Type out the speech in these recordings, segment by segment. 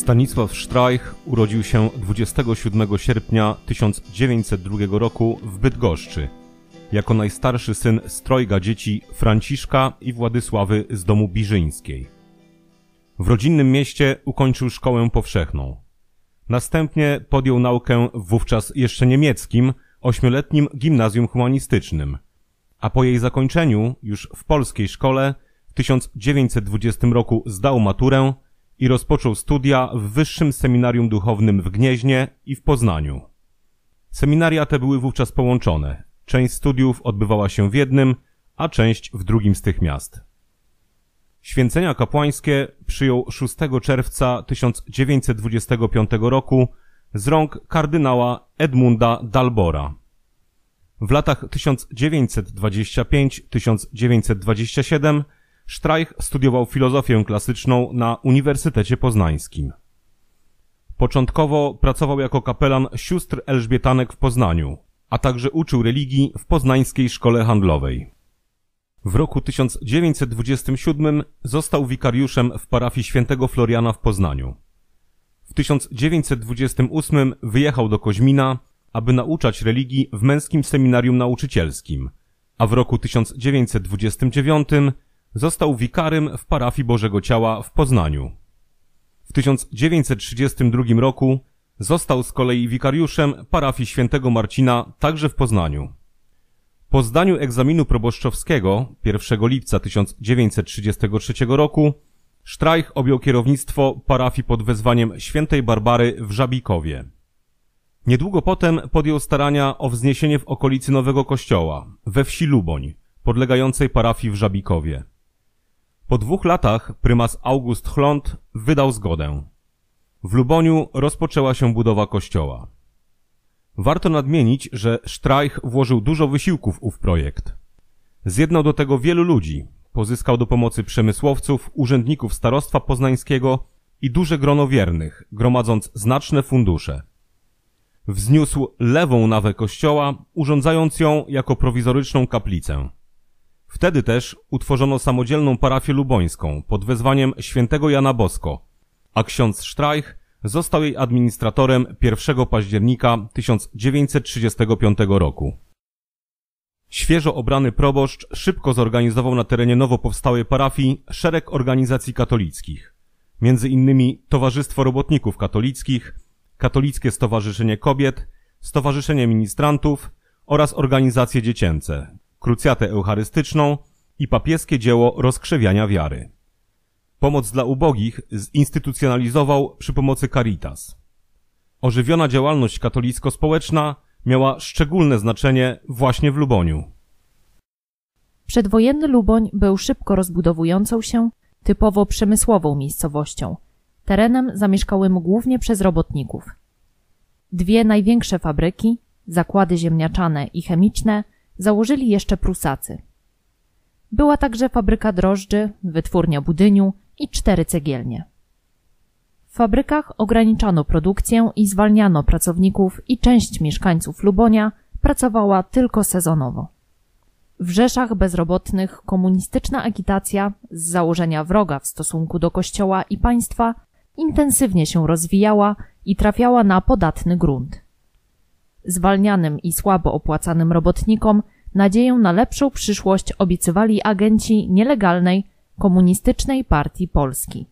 Stanisław Sztrajch urodził się 27 sierpnia 1902 roku w Bydgoszczy, jako najstarszy syn z trojga dzieci Franciszka i Władysławy z domu Birzyńskiej. W rodzinnym mieście ukończył szkołę powszechną. Następnie podjął naukę w wówczas jeszcze niemieckim, 8-letnim gimnazjum humanistycznym, a po jej zakończeniu już w polskiej szkole w 1920 roku zdał maturę i rozpoczął studia w Wyższym Seminarium Duchownym w Gnieźnie i w Poznaniu. Seminaria te były wówczas połączone. Część studiów odbywała się w jednym, a część w drugim z tych miast. Święcenia kapłańskie przyjął 6 czerwca 1925 roku z rąk kardynała Edmunda Dalbora. W latach 1925-1927 Sztrajch studiował filozofię klasyczną na Uniwersytecie Poznańskim. Początkowo pracował jako kapelan sióstr elżbietanek w Poznaniu, a także uczył religii w Poznańskiej Szkole Handlowej. W roku 1927 został wikariuszem w parafii świętego Floriana w Poznaniu. W 1928 wyjechał do Koźmina, aby nauczać religii w męskim seminarium nauczycielskim, a w roku 1929 został wikarym w parafii Bożego Ciała w Poznaniu. W 1932 roku został z kolei wikariuszem parafii świętego Marcina także w Poznaniu. Po zdaniu egzaminu proboszczowskiego 1 lipca 1933 roku Sztrajch objął kierownictwo parafii pod wezwaniem świętej Barbary w Żabikowie. Niedługo potem podjął starania o wzniesienie w okolicy nowego kościoła, we wsi Luboń, podlegającej parafii w Żabikowie. Po 2 latach prymas August Chlont wydał zgodę. W Luboniu rozpoczęła się budowa kościoła. Warto nadmienić, że Sztrajch włożył dużo wysiłków w ów projekt. Zjednał do tego wielu ludzi, pozyskał do pomocy przemysłowców, urzędników starostwa poznańskiego i duże grono wiernych, gromadząc znaczne fundusze. Wzniósł lewą nawę kościoła, urządzając ją jako prowizoryczną kaplicę. Wtedy też utworzono samodzielną parafię lubońską pod wezwaniem świętego Jana Bosko, a ksiądz Sztrajch został jej administratorem 1 października 1935 roku. Świeżo obrany proboszcz szybko zorganizował na terenie nowo powstałej parafii szereg organizacji katolickich, między innymi Towarzystwo Robotników Katolickich, Katolickie Stowarzyszenie Kobiet, Stowarzyszenie Ministrantów oraz organizacje dziecięce, Krucjatę Eucharystyczną i papieskie dzieło rozkrzewiania wiary. Pomoc dla ubogich zinstytucjonalizował przy pomocy Caritas. Ożywiona działalność katolicko-społeczna miała szczególne znaczenie właśnie w Luboniu. Przedwojenny Luboń był szybko rozbudowującą się, typowo przemysłową miejscowością, terenem zamieszkałym głównie przez robotników. 2 największe fabryki, zakłady ziemniaczane i chemiczne, założyli jeszcze Prusacy. Była także fabryka drożdży, wytwórnia budyniu i 4 cegielnie. W fabrykach ograniczano produkcję i zwalniano pracowników i część mieszkańców Lubonia pracowała tylko sezonowo. W rzeszach bezrobotnych komunistyczna agitacja z założenia wroga w stosunku do kościoła i państwa intensywnie się rozwijała i trafiała na podatny grunt. Zwalnianym i słabo opłacanym robotnikom nadzieję na lepszą przyszłość obiecywali agenci nielegalnej, komunistycznej partii Polski.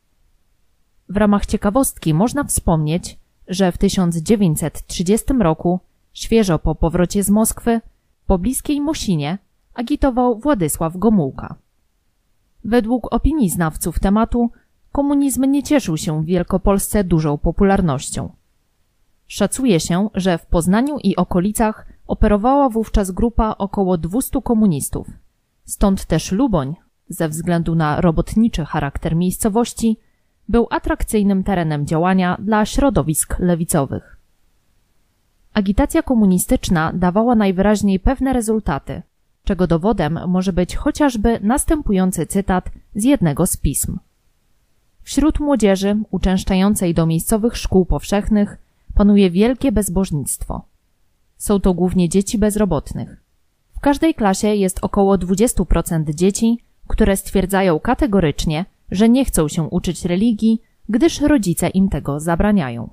W ramach ciekawostki można wspomnieć, że w 1930 roku, świeżo po powrocie z Moskwy, w pobliskiej Mosinie agitował Władysław Gomułka. Według opinii znawców tematu, komunizm nie cieszył się w Wielkopolsce dużą popularnością. Szacuje się, że w Poznaniu i okolicach operowała wówczas grupa około 200 komunistów. Stąd też Luboń, ze względu na robotniczy charakter miejscowości, był atrakcyjnym terenem działania dla środowisk lewicowych. Agitacja komunistyczna dawała najwyraźniej pewne rezultaty, czego dowodem może być chociażby następujący cytat z jednego z pism. Wśród młodzieży uczęszczającej do miejscowych szkół powszechnych panuje wielkie bezbożnictwo. Są to głównie dzieci bezrobotnych. W każdej klasie jest około 20% dzieci, które stwierdzają kategorycznie, że nie chcą się uczyć religii, gdyż rodzice im tego zabraniają.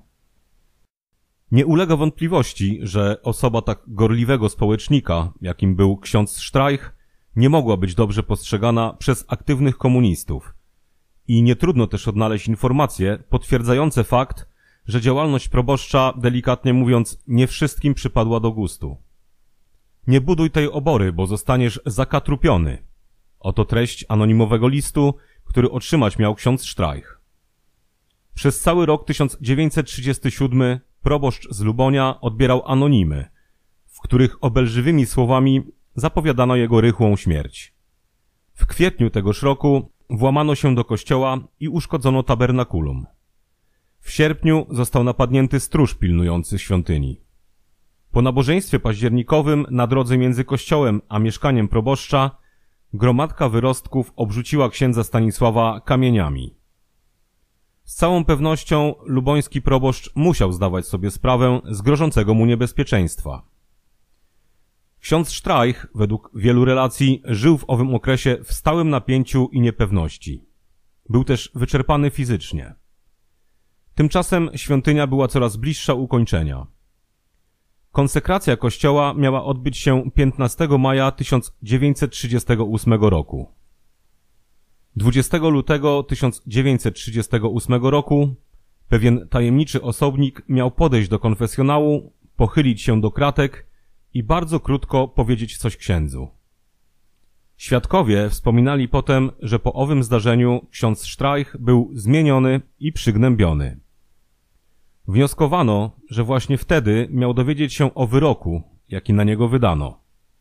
Nie ulega wątpliwości, że osoba tak gorliwego społecznika, jakim był ksiądz Streich, nie mogła być dobrze postrzegana przez aktywnych komunistów. I nie trudno też odnaleźć informacje potwierdzające fakt, że działalność proboszcza, delikatnie mówiąc, nie wszystkim przypadła do gustu. Nie buduj tej obory, bo zostaniesz zakatrupiony. Oto treść anonimowego listu, który otrzymać miał ksiądz Streich. Przez cały rok 1937 proboszcz z Lubonia odbierał anonimy, w których obelżywymi słowami zapowiadano jego rychłą śmierć. W kwietniu tegoż roku włamano się do kościoła i uszkodzono tabernakulum. W sierpniu został napadnięty stróż pilnujący świątyni. Po nabożeństwie październikowym na drodze między kościołem a mieszkaniem proboszcza gromadka wyrostków obrzuciła księdza Stanisława kamieniami. Z całą pewnością luboński proboszcz musiał zdawać sobie sprawę z grożącego mu niebezpieczeństwa. Ksiądz Streich, według wielu relacji, żył w owym okresie w stałym napięciu i niepewności. Był też wyczerpany fizycznie. Tymczasem świątynia była coraz bliższa ukończenia. Konsekracja kościoła miała odbyć się 15 maja 1938 roku. 20 lutego 1938 roku pewien tajemniczy osobnik miał podejść do konfesjonału, pochylić się do kratek i bardzo krótko powiedzieć coś księdzu. Świadkowie wspominali potem, że po owym zdarzeniu ksiądz Streich był zmieniony i przygnębiony. Wnioskowano, że właśnie wtedy miał dowiedzieć się o wyroku, jaki na niego wydano.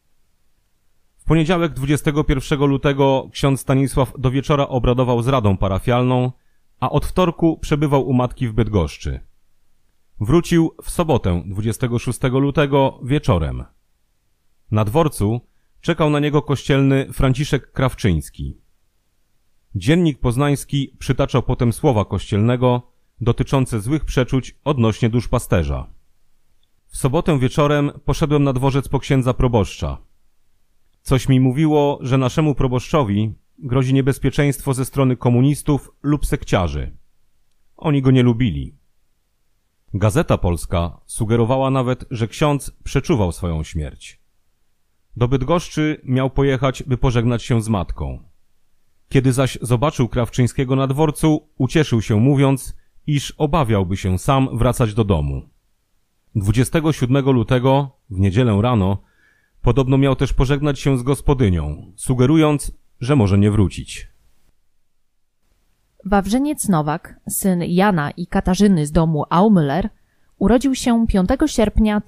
W poniedziałek 21 lutego ksiądz Stanisław do wieczora obradował z radą parafialną, a od wtorku przebywał u matki w Bydgoszczy. Wrócił w sobotę 26 lutego wieczorem. Na dworcu czekał na niego kościelny Franciszek Krawczyński. Dziennik Poznański przytaczał potem słowa kościelnego dotyczące złych przeczuć odnośnie duszpasterza. W sobotę wieczorem poszedłem na dworzec po księdza proboszcza. Coś mi mówiło, że naszemu proboszczowi grozi niebezpieczeństwo ze strony komunistów lub sekciarzy. Oni go nie lubili. Gazeta Polska sugerowała nawet, że ksiądz przeczuwał swoją śmierć. Do Bydgoszczy miał pojechać, by pożegnać się z matką. Kiedy zaś zobaczył Krawczyńskiego na dworcu, ucieszył się mówiąc, iż obawiałby się sam wracać do domu. 27 lutego, w niedzielę rano, podobno miał też pożegnać się z gospodynią, sugerując, że może nie wrócić. Wawrzyniec Nowak, syn Jana i Katarzyny z domu Aumüller, urodził się 5 sierpnia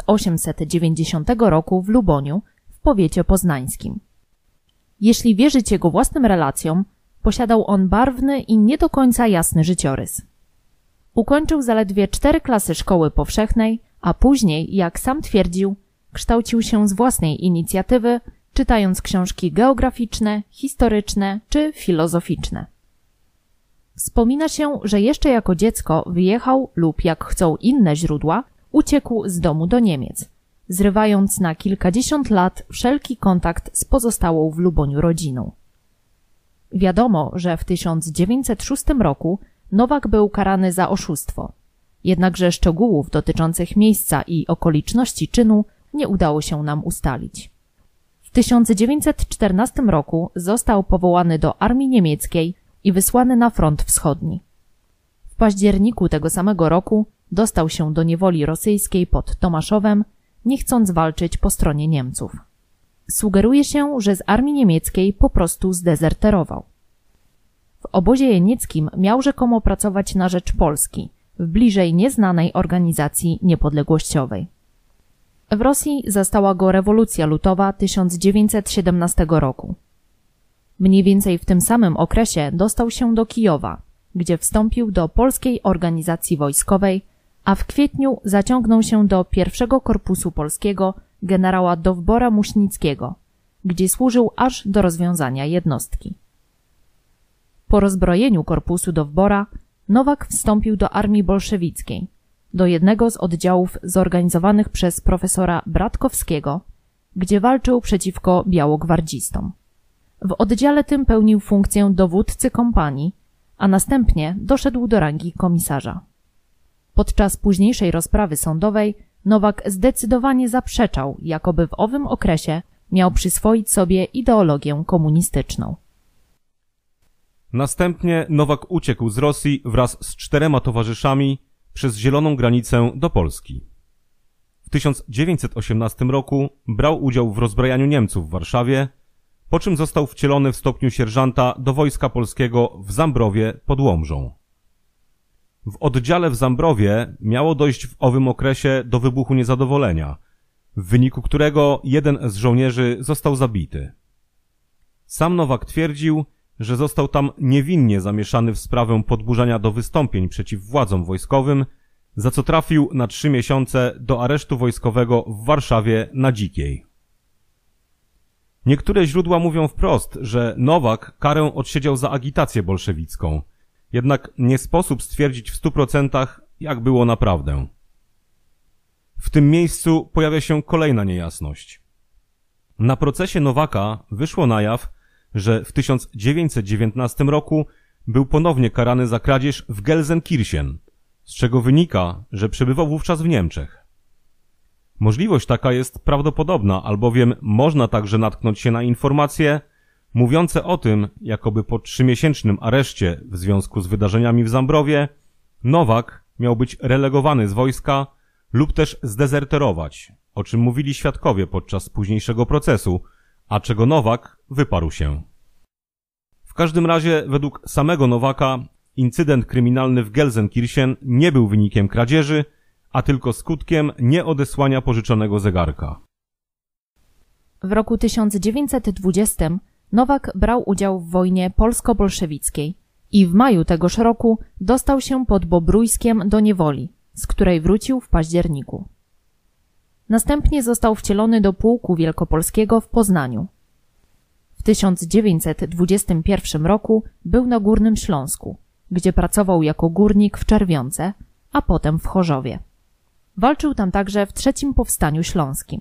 1890 roku w Luboniu, w powiecie poznańskim. Jeśli wierzyć jego własnym relacjom, posiadał on barwny i nie do końca jasny życiorys. Ukończył zaledwie 4 klasy szkoły powszechnej, a później, jak sam twierdził, kształcił się z własnej inicjatywy, czytając książki geograficzne, historyczne czy filozoficzne. Wspomina się, że jeszcze jako dziecko wyjechał lub, jak chcą inne źródła, uciekł z domu do Niemiec, zrywając na kilkadziesiąt lat wszelki kontakt z pozostałą w Luboniu rodziną. Wiadomo, że w 1906 roku Nowak był karany za oszustwo, jednakże szczegółów dotyczących miejsca i okoliczności czynu nie udało się nam ustalić. W 1914 roku został powołany do armii niemieckiej i wysłany na front wschodni. W październiku tego samego roku dostał się do niewoli rosyjskiej pod Tomaszowem, nie chcąc walczyć po stronie Niemców. Sugeruje się, że z armii niemieckiej po prostu zdezerterował. W obozie jenieckim miał rzekomo pracować na rzecz Polski, w bliżej nieznanej organizacji niepodległościowej. W Rosji zastała go rewolucja lutowa 1917 roku. Mniej więcej w tym samym okresie dostał się do Kijowa, gdzie wstąpił do Polskiej Organizacji Wojskowej, a w kwietniu zaciągnął się do I Korpusu Polskiego generała Dowbora Muśnickiego, gdzie służył aż do rozwiązania jednostki. Po rozbrojeniu korpusu Dowbora Nowak wstąpił do armii bolszewickiej, do jednego z oddziałów zorganizowanych przez profesora Bratkowskiego, gdzie walczył przeciwko białogwardzistom. W oddziale tym pełnił funkcję dowódcy kompanii, a następnie doszedł do rangi komisarza. Podczas późniejszej rozprawy sądowej Nowak zdecydowanie zaprzeczał, jakoby w owym okresie miał przyswoić sobie ideologię komunistyczną. Następnie Nowak uciekł z Rosji wraz z 4 towarzyszami przez zieloną granicę do Polski. W 1918 roku brał udział w rozbrajaniu Niemców w Warszawie, po czym został wcielony w stopniu sierżanta do Wojska Polskiego w Zambrowie pod Łomżą. W oddziale w Zambrowie miało dojść w owym okresie do wybuchu niezadowolenia, w wyniku którego jeden z żołnierzy został zabity. Sam Nowak twierdził, że został tam niewinnie zamieszany w sprawę podburzania do wystąpień przeciw władzom wojskowym, za co trafił na 3 miesiące do aresztu wojskowego w Warszawie na Dzikiej. Niektóre źródła mówią wprost, że Nowak karę odsiedział za agitację bolszewicką, jednak nie sposób stwierdzić w 100%, jak było naprawdę. W tym miejscu pojawia się kolejna niejasność. Na procesie Nowaka wyszło na jaw, że w 1919 roku był ponownie karany za kradzież w Gelsenkirchen, z czego wynika, że przebywał wówczas w Niemczech. Możliwość taka jest prawdopodobna, albowiem można także natknąć się na informacje mówiące o tym, jakoby po 3-miesięcznym areszcie w związku z wydarzeniami w Zambrowie Nowak miał być relegowany z wojska lub też zdezerterować, o czym mówili świadkowie podczas późniejszego procesu, a czego Nowak wyparł się. W każdym razie, według samego Nowaka, incydent kryminalny w Gelsenkirchen nie był wynikiem kradzieży, a tylko skutkiem nieodesłania pożyczonego zegarka. W roku 1920 Nowak brał udział w wojnie polsko-bolszewickiej i w maju tegoż roku dostał się pod Bobrójskiem do niewoli, z której wrócił w październiku. Następnie został wcielony do Pułku Wielkopolskiego w Poznaniu. W 1921 roku był na Górnym Śląsku, gdzie pracował jako górnik w Czerwionce, a potem w Chorzowie. Walczył tam także w III Powstaniu Śląskim.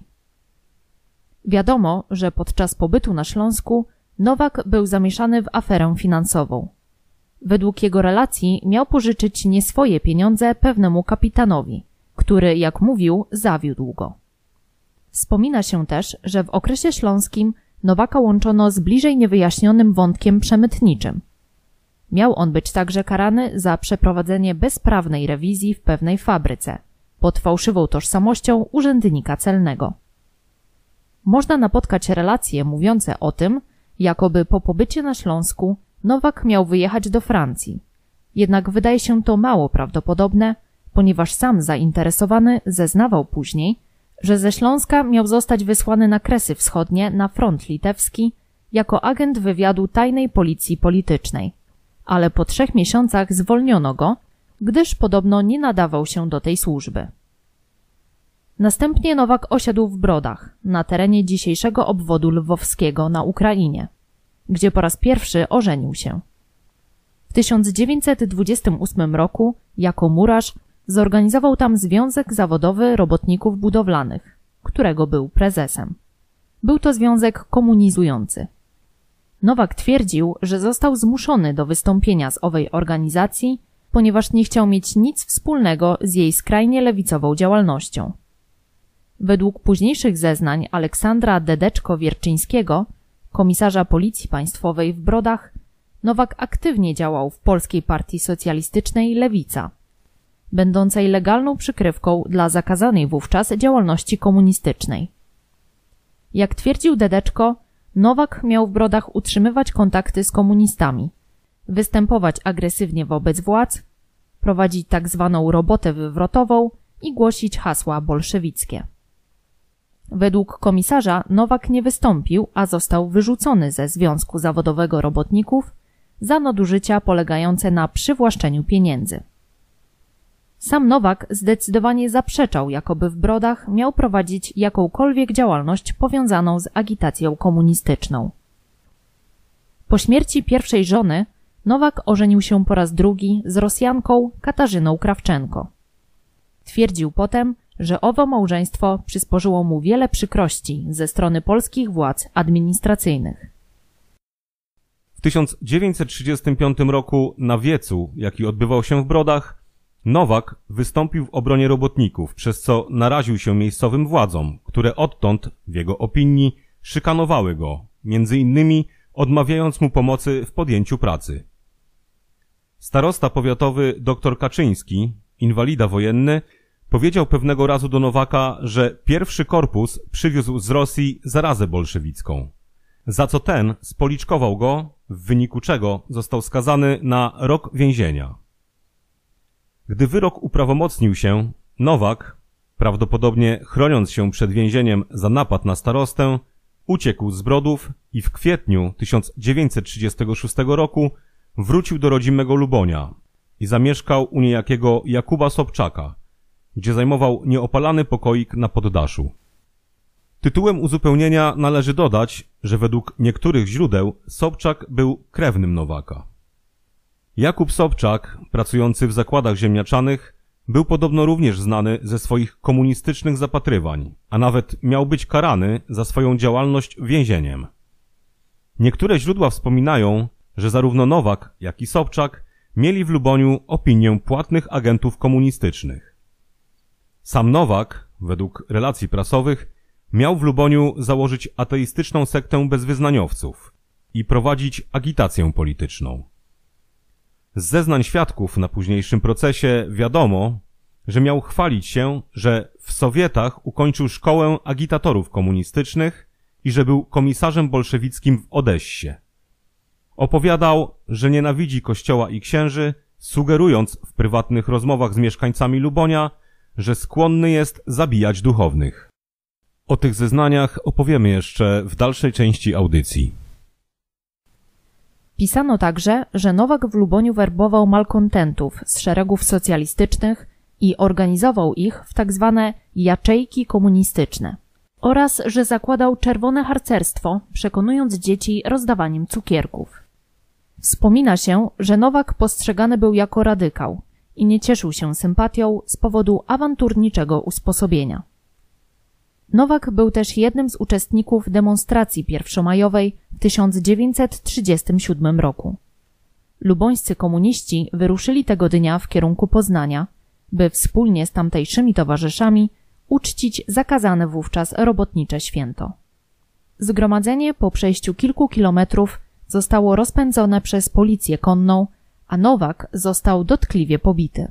Wiadomo, że podczas pobytu na Śląsku Nowak był zamieszany w aferę finansową. Według jego relacji miał pożyczyć nie swoje pieniądze pewnemu kapitanowi, który, jak mówił, zawiódł go. Wspomina się też, że w okresie śląskim Nowaka łączono z bliżej niewyjaśnionym wątkiem przemytniczym. Miał on być także karany za przeprowadzenie bezprawnej rewizji w pewnej fabryce, pod fałszywą tożsamością urzędnika celnego. Można napotkać relacje mówiące o tym, jakoby po pobycie na Śląsku Nowak miał wyjechać do Francji. Jednak wydaje się to mało prawdopodobne, ponieważ sam zainteresowany zeznawał później, że ze Śląska miał zostać wysłany na Kresy Wschodnie na front litewski jako agent wywiadu tajnej policji politycznej, ale po 3 miesiącach zwolniono go, gdyż podobno nie nadawał się do tej służby. Następnie Nowak osiadł w Brodach, na terenie dzisiejszego obwodu lwowskiego na Ukrainie, gdzie po raz pierwszy ożenił się. W 1928 roku jako murarz zorganizował tam Związek Zawodowy Robotników Budowlanych, którego był prezesem. Był to związek komunizujący. Nowak twierdził, że został zmuszony do wystąpienia z owej organizacji, ponieważ nie chciał mieć nic wspólnego z jej skrajnie lewicową działalnością. Według późniejszych zeznań Aleksandra Dedeczko-Wierczyńskiego, komisarza Policji Państwowej w Brodach, Nowak aktywnie działał w Polskiej Partii Socjalistycznej Lewica, będącej legalną przykrywką dla zakazanej wówczas działalności komunistycznej. Jak twierdził Dedeczko, Nowak miał w Brodach utrzymywać kontakty z komunistami, występować agresywnie wobec władz, prowadzić tak zwaną robotę wywrotową i głosić hasła bolszewickie. Według komisarza Nowak nie wystąpił, a został wyrzucony ze Związku Zawodowego Robotników za nadużycia polegające na przywłaszczeniu pieniędzy. Sam Nowak zdecydowanie zaprzeczał, jakoby w Brodach miał prowadzić jakąkolwiek działalność powiązaną z agitacją komunistyczną. Po śmierci pierwszej żony Nowak ożenił się po raz drugi z Rosjanką Katarzyną Krawczenko. Twierdził potem, że owo małżeństwo przysporzyło mu wiele przykrości ze strony polskich władz administracyjnych. W 1935 roku na wiecu, jaki odbywał się w Brodach, Nowak wystąpił w obronie robotników, przez co naraził się miejscowym władzom, które odtąd, w jego opinii, szykanowały go, między innymi odmawiając mu pomocy w podjęciu pracy. Starosta powiatowy dr Kaczyński, inwalida wojenny, powiedział pewnego razu do Nowaka, że pierwszy korpus przywiózł z Rosji zarazę bolszewicką, za co ten spoliczkował go, w wyniku czego został skazany na rok więzienia. Gdy wyrok uprawomocnił się, Nowak, prawdopodobnie chroniąc się przed więzieniem za napad na starostę, uciekł z Brodów i w kwietniu 1936 roku wrócił do rodzimego Lubonia i zamieszkał u niejakiego Jakuba Sobczaka, gdzie zajmował nieopalany pokoik na poddaszu. Tytułem uzupełnienia należy dodać, że według niektórych źródeł Sobczak był krewnym Nowaka. Jakub Sobczak, pracujący w zakładach ziemniaczanych, był podobno również znany ze swoich komunistycznych zapatrywań, a nawet miał być karany za swoją działalność więzieniem. Niektóre źródła wspominają, że zarówno Nowak, jak i Sobczak mieli w Luboniu opinię płatnych agentów komunistycznych. Sam Nowak, według relacji prasowych, miał w Luboniu założyć ateistyczną sektę bezwyznaniowców i prowadzić agitację polityczną. Z zeznań świadków na późniejszym procesie wiadomo, że miał chwalić się, że w Sowietach ukończył szkołę agitatorów komunistycznych i że był komisarzem bolszewickim w Odessie. Opowiadał, że nienawidzi kościoła i księży, sugerując w prywatnych rozmowach z mieszkańcami Lubonia, że skłonny jest zabijać duchownych. O tych zeznaniach opowiemy jeszcze w dalszej części audycji. Pisano także, że Nowak w Luboniu werbował malkontentów z szeregów socjalistycznych i organizował ich w tak zwane jaczejki komunistyczne oraz, że zakładał czerwone harcerstwo, przekonując dzieci rozdawaniem cukierków. Wspomina się, że Nowak postrzegany był jako radykał i nie cieszył się sympatią z powodu awanturniczego usposobienia. Nowak był też jednym z uczestników demonstracji pierwszomajowej w 1937 roku. Lubońscy komuniści wyruszyli tego dnia w kierunku Poznania, by wspólnie z tamtejszymi towarzyszami uczcić zakazane wówczas robotnicze święto. Zgromadzenie po przejściu kilku kilometrów zostało rozpędzone przez policję konną, a Nowak został dotkliwie pobity.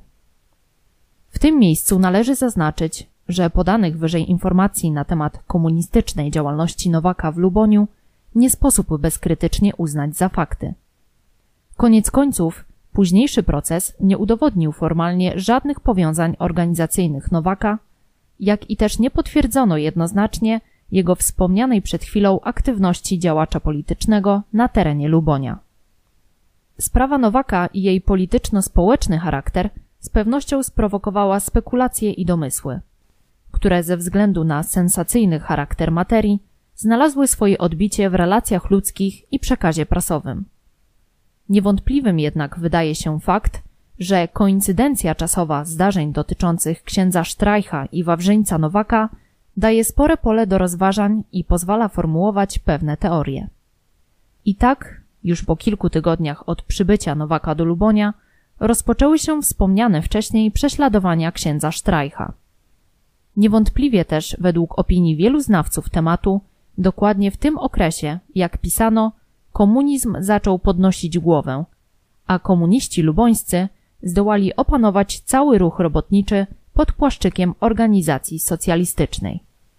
W tym miejscu należy zaznaczyć, że podanych wyżej informacji na temat komunistycznej działalności Nowaka w Luboniu nie sposób bezkrytycznie uznać za fakty. Koniec końców, późniejszy proces nie udowodnił formalnie żadnych powiązań organizacyjnych Nowaka, jak i też nie potwierdzono jednoznacznie jego wspomnianej przed chwilą aktywności działacza politycznego na terenie Lubonia. Sprawa Nowaka i jej polityczno-społeczny charakter z pewnością sprowokowała spekulacje i domysły, które ze względu na sensacyjny charakter materii znalazły swoje odbicie w relacjach ludzkich i przekazie prasowym. Niewątpliwym jednak wydaje się fakt, że koincydencja czasowa zdarzeń dotyczących księdza Streicha i Wawrzyńca Nowaka daje spore pole do rozważań i pozwala formułować pewne teorie. I tak, już po kilku tygodniach od przybycia Nowaka do Lubonia, rozpoczęły się wspomniane wcześniej prześladowania księdza Streicha. Niewątpliwie też, według opinii wielu znawców tematu, dokładnie w tym okresie, jak pisano, komunizm zaczął podnosić głowę, a komuniści lubońscy zdołali opanować cały ruch robotniczy pod płaszczykiem organizacji socjalistycznej.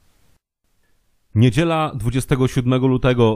Niedziela 27 lutego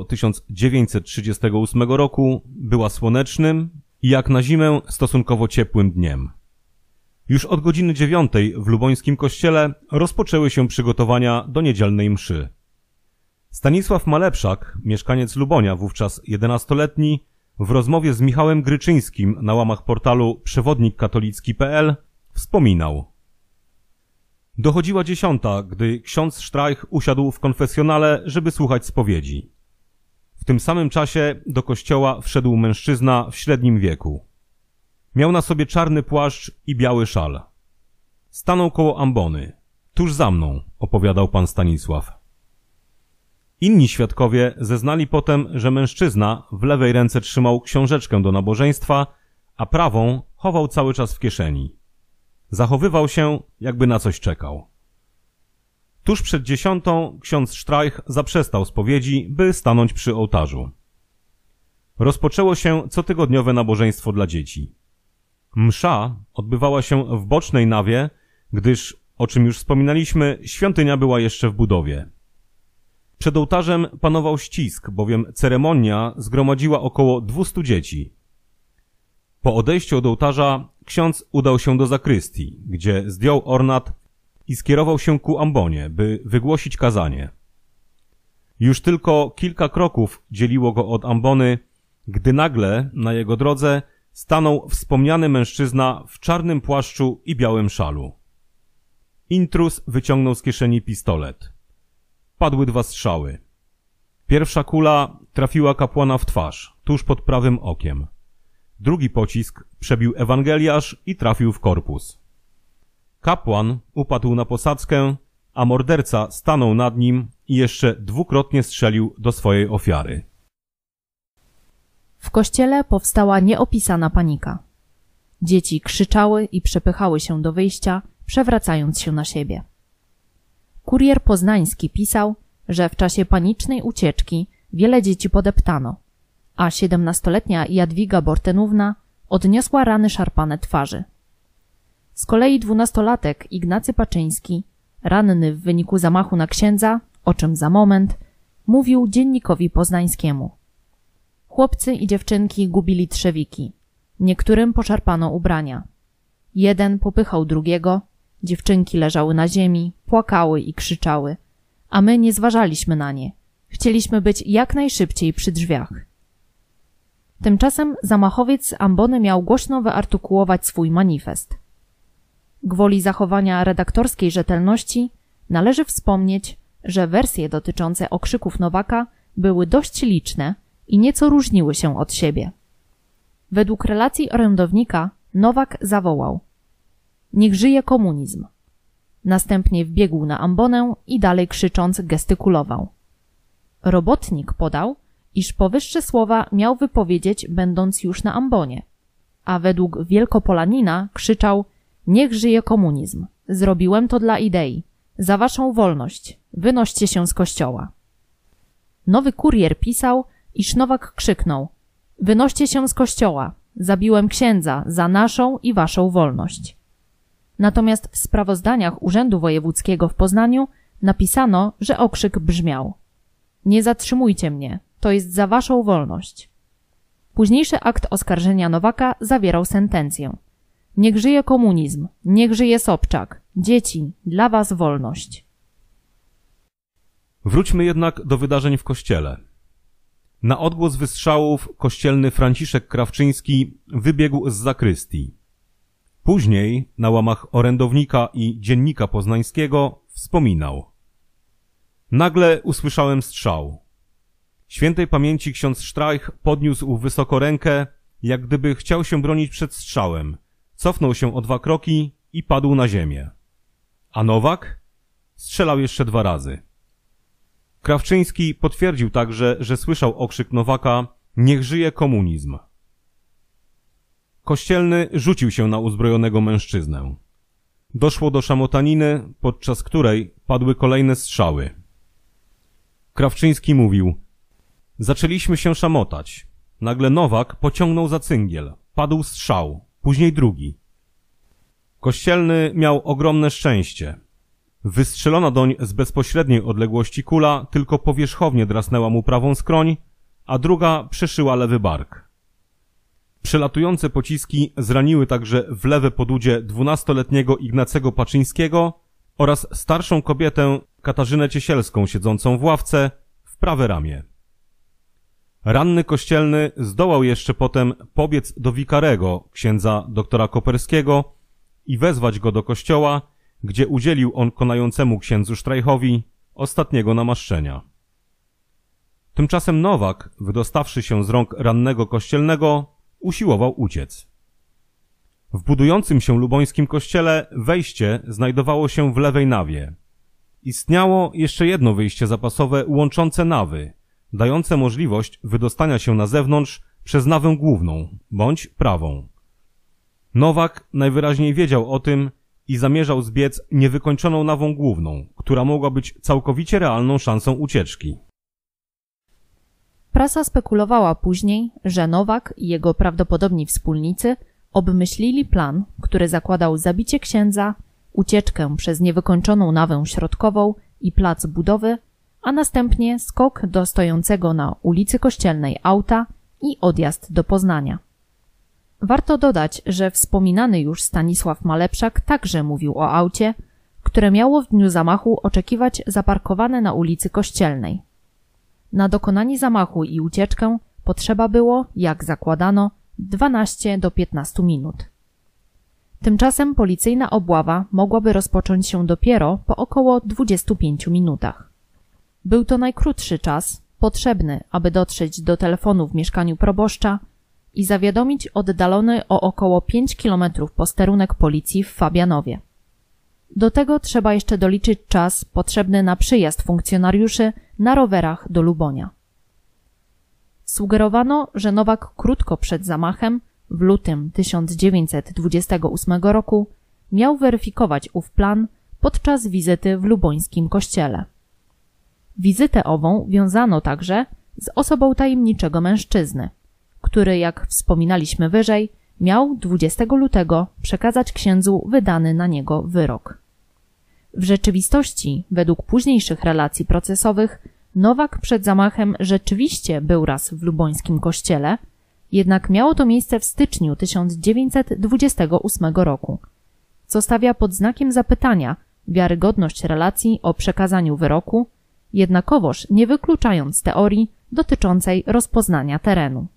1938 roku była słonecznym i jak na zimę stosunkowo ciepłym dniem. Już od godziny 9 w lubońskim kościele rozpoczęły się przygotowania do niedzielnej mszy. Stanisław Malepszak, mieszkaniec Lubonia, wówczas 11-letni, w rozmowie z Michałem Gryczyńskim na łamach portalu przewodnikkatolicki.pl wspominał: dochodziła 10, gdy ksiądz Streich usiadł w konfesjonale, żeby słuchać spowiedzi. W tym samym czasie do kościoła wszedł mężczyzna w średnim wieku. Miał na sobie czarny płaszcz i biały szal. Stanął koło ambony. Tuż za mną, opowiadał pan Stanisław. Inni świadkowie zeznali potem, że mężczyzna w lewej ręce trzymał książeczkę do nabożeństwa, a prawą chował cały czas w kieszeni. Zachowywał się, jakby na coś czekał. Tuż przed 10 ksiądz Streich zaprzestał spowiedzi, by stanąć przy ołtarzu. Rozpoczęło się cotygodniowe nabożeństwo dla dzieci. Msza odbywała się w bocznej nawie, gdyż, o czym już wspominaliśmy, świątynia była jeszcze w budowie. Przed ołtarzem panował ścisk, bowiem ceremonia zgromadziła około 200 dzieci. Po odejściu od ołtarza ksiądz udał się do zakrystii, gdzie zdjął ornat i skierował się ku ambonie, by wygłosić kazanie. Już tylko kilka kroków dzieliło go od ambony, gdy nagle na jego drodze stanął wspomniany mężczyzna w czarnym płaszczu i białym szalu. Intruz wyciągnął z kieszeni pistolet. Padły 2 strzały. Pierwsza kula trafiła kapłana w twarz, tuż pod prawym okiem. Drugi pocisk przebił ewangeliarz i trafił w korpus. Kapłan upadł na posadzkę, a morderca stanął nad nim i jeszcze 2-krotnie strzelił do swojej ofiary. W kościele powstała nieopisana panika. Dzieci krzyczały i przepychały się do wyjścia, przewracając się na siebie. Kurier poznański pisał, że w czasie panicznej ucieczki wiele dzieci podeptano, a 17-letnia Jadwiga Bortenówna odniosła rany szarpane twarzy. Z kolei 12-latek Ignacy Paczyński, ranny w wyniku zamachu na księdza, o czym za moment, mówił dziennikowi poznańskiemu. Chłopcy i dziewczynki gubili trzewiki. Niektórym poszarpano ubrania. Jeden popychał drugiego, dziewczynki leżały na ziemi, płakały i krzyczały, a my nie zważaliśmy na nie. Chcieliśmy być jak najszybciej przy drzwiach. Tymczasem zamachowiec z ambony miał głośno wyartykułować swój manifest. Gwoli zachowania redaktorskiej rzetelności należy wspomnieć, że wersje dotyczące okrzyków Nowaka były dość liczne i nieco różniły się od siebie. Według relacji orędownika Nowak zawołał: „Niech żyje komunizm”. Następnie wbiegł na ambonę i dalej krzycząc gestykulował. Robotnik podał, iż powyższe słowa miał wypowiedzieć, będąc już na ambonie, a według Wielkopolanina krzyczał: „Niech żyje komunizm! Zrobiłem to dla idei! Za waszą wolność! Wynoście się z kościoła!” Nowy Kurier pisał, iż Nowak krzyknął: „Wynoście się z kościoła! Zabiłem księdza za naszą i waszą wolność!” Natomiast w sprawozdaniach Urzędu Wojewódzkiego w Poznaniu napisano, że okrzyk brzmiał: „Nie zatrzymujcie mnie, to jest za waszą wolność”. Późniejszy akt oskarżenia Nowaka zawierał sentencję: „Niech żyje komunizm, niech żyje Sobczak, dzieci, dla was wolność”. Wróćmy jednak do wydarzeń w kościele. Na odgłos wystrzałów kościelny Franciszek Krawczyński wybiegł z zakrystii. Później, na łamach orędownika i dziennika poznańskiego, wspominał: „Nagle usłyszałem strzał. Świętej pamięci ksiądz Streich podniósł wysoko rękę, jak gdyby chciał się bronić przed strzałem. Cofnął się o 2 kroki i padł na ziemię. A Nowak strzelał jeszcze 2 razy. Krawczyński potwierdził także, że słyszał okrzyk Nowaka: „Niech żyje komunizm”. Kościelny rzucił się na uzbrojonego mężczyznę. Doszło do szamotaniny, podczas której padły kolejne strzały. Krawczyński mówił: „Zaczęliśmy się szamotać. Nagle Nowak pociągnął za cyngiel. Padł strzał, później drugi. Kościelny miał ogromne szczęście. Wystrzelona doń z bezpośredniej odległości kula tylko powierzchownie drasnęła mu prawą skroń, a druga przeszyła lewy bark. Przelatujące pociski zraniły także w lewe podudzie 12-letniego Ignacego Paczyńskiego oraz starszą kobietę Katarzynę Ciesielską siedzącą w ławce w prawe ramię. Ranny kościelny zdołał jeszcze potem pobiec do wikarego, księdza doktora Koperskiego, i wezwać go do kościoła, gdzie udzielił on konającemu księdzu Streichowi ostatniego namaszczenia. Tymczasem Nowak, wydostawszy się z rąk rannego kościelnego, usiłował uciec. W budującym się lubońskim kościele wejście znajdowało się w lewej nawie Istniało jeszcze jedno wyjście zapasowe łączące nawy, dające możliwość wydostania się na zewnątrz przez nawę główną bądź prawą. Nowak najwyraźniej wiedział o tym i zamierzał zbiec niewykończoną nawą główną, która mogła być całkowicie realną szansą ucieczki. Prasa spekulowała później, że Nowak i jego prawdopodobni wspólnicy obmyślili plan, który zakładał zabicie księdza, ucieczkę przez niewykończoną nawę środkową i plac budowy, a następnie skok do stojącego na ulicy Kościelnej auta i odjazd do Poznania. Warto dodać, że wspominany już Stanisław Malepszak także mówił o aucie, które miało w dniu zamachu oczekiwać zaparkowane na ulicy Kościelnej. Na dokonanie zamachu i ucieczkę potrzeba było, jak zakładano, 12 do 15 minut. Tymczasem policyjna obława mogłaby rozpocząć się dopiero po około 25 minutach. Był to najkrótszy czas potrzebny, aby dotrzeć do telefonu w mieszkaniu proboszcza i zawiadomić oddalony o około 5 km posterunek policji w Fabianowie. Do tego trzeba jeszcze doliczyć czas potrzebny na przyjazd funkcjonariuszy na rowerach do Lubonia. Sugerowano, że Nowak krótko przed zamachem, w lutym 1928 roku, miał weryfikować ów plan podczas wizyty w lubońskim kościele. Wizytę ową wiązano także z osobą tajemniczego mężczyzny, który, jak wspominaliśmy wyżej, miał 20 lutego przekazać księdzu wydany na niego wyrok. W rzeczywistości, według późniejszych relacji procesowych, Nowak przed zamachem rzeczywiście był raz w lubońskim kościele, jednak miało to miejsce w styczniu 1928 roku, co stawia pod znakiem zapytania wiarygodność relacji o przekazaniu wyroku, jednakowoż nie wykluczając teorii dotyczącej rozpoznania terenu.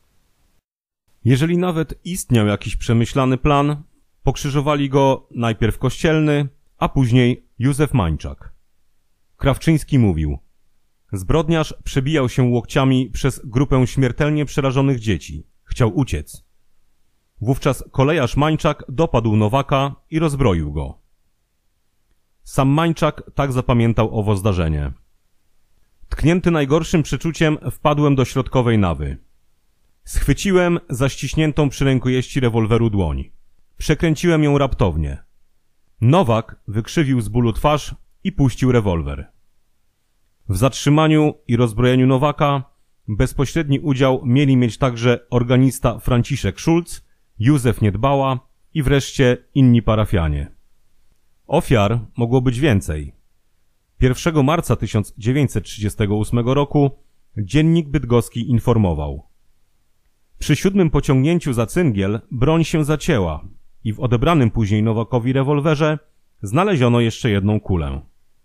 Jeżeli nawet istniał jakiś przemyślany plan, pokrzyżowali go najpierw Kościelny, a później Józef Mańczak. Krawczyński mówił: zbrodniarz przebijał się łokciami przez grupę śmiertelnie przerażonych dzieci. Chciał uciec. Wówczas kolejarz Mańczak dopadł Nowaka i rozbroił go. Sam Mańczak tak zapamiętał owo zdarzenie. Tknięty najgorszym przeczuciem wpadłem do środkowej nawy. Schwyciłem zaściśniętą przy rękojeści rewolweru dłoń. Przekręciłem ją raptownie. Nowak wykrzywił z bólu twarz i puścił rewolwer. W zatrzymaniu i rozbrojeniu Nowaka bezpośredni udział mieli mieć także organista Franciszek Szulc, Józef Niedbała i wreszcie inni parafianie. Ofiar mogło być więcej. 1 marca 1938 roku Dziennik Bydgoski informował: przy 7. pociągnięciu za cyngiel broń się zacięła i w odebranym później Nowakowi rewolwerze znaleziono jeszcze jedną kulę.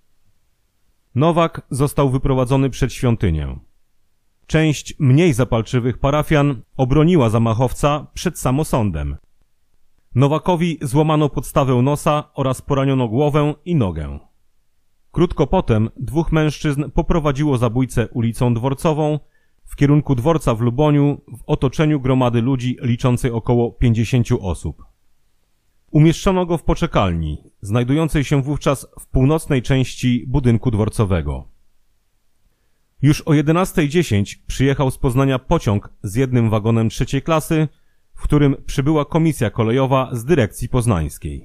Nowak został wyprowadzony przed świątynię. Część mniej zapalczywych parafian obroniła zamachowca przed samosądem. Nowakowi złamano podstawę nosa oraz poraniono głowę i nogę. Krótko potem 2 mężczyzn poprowadziło zabójcę ulicą Dworcową w kierunku dworca w Luboniu w otoczeniu gromady ludzi liczącej około 50 osób. Umieszczono go w poczekalni, znajdującej się wówczas w północnej części budynku dworcowego. Już o 11:10 przyjechał z Poznania pociąg z jednym wagonem 3. klasy, w którym przybyła komisja kolejowa z dyrekcji poznańskiej.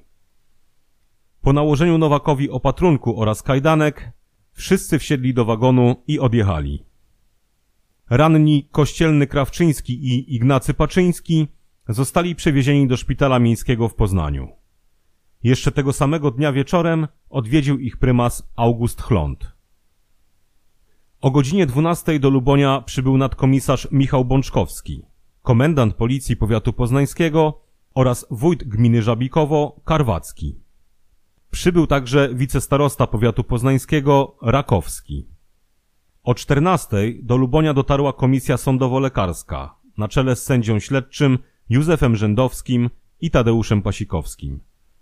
Po nałożeniu Nowakowi opatrunku oraz kajdanek, wszyscy wsiedli do wagonu i odjechali. Ranni Kościelny Krawczyński i Ignacy Paczyński zostali przewiezieni do szpitala miejskiego w Poznaniu. Jeszcze tego samego dnia wieczorem odwiedził ich prymas August Chląd. O godzinie 12 do Lubonia przybył nadkomisarz Michał Bączkowski, komendant policji powiatu poznańskiego oraz wójt gminy Żabikowo Karwacki. Przybył także wicestarosta powiatu poznańskiego Rakowski. O 14 do Lubonia dotarła komisja sądowo-lekarska na czele z sędzią śledczym Józefem Rzędowskim i Tadeuszem Pasikowskim.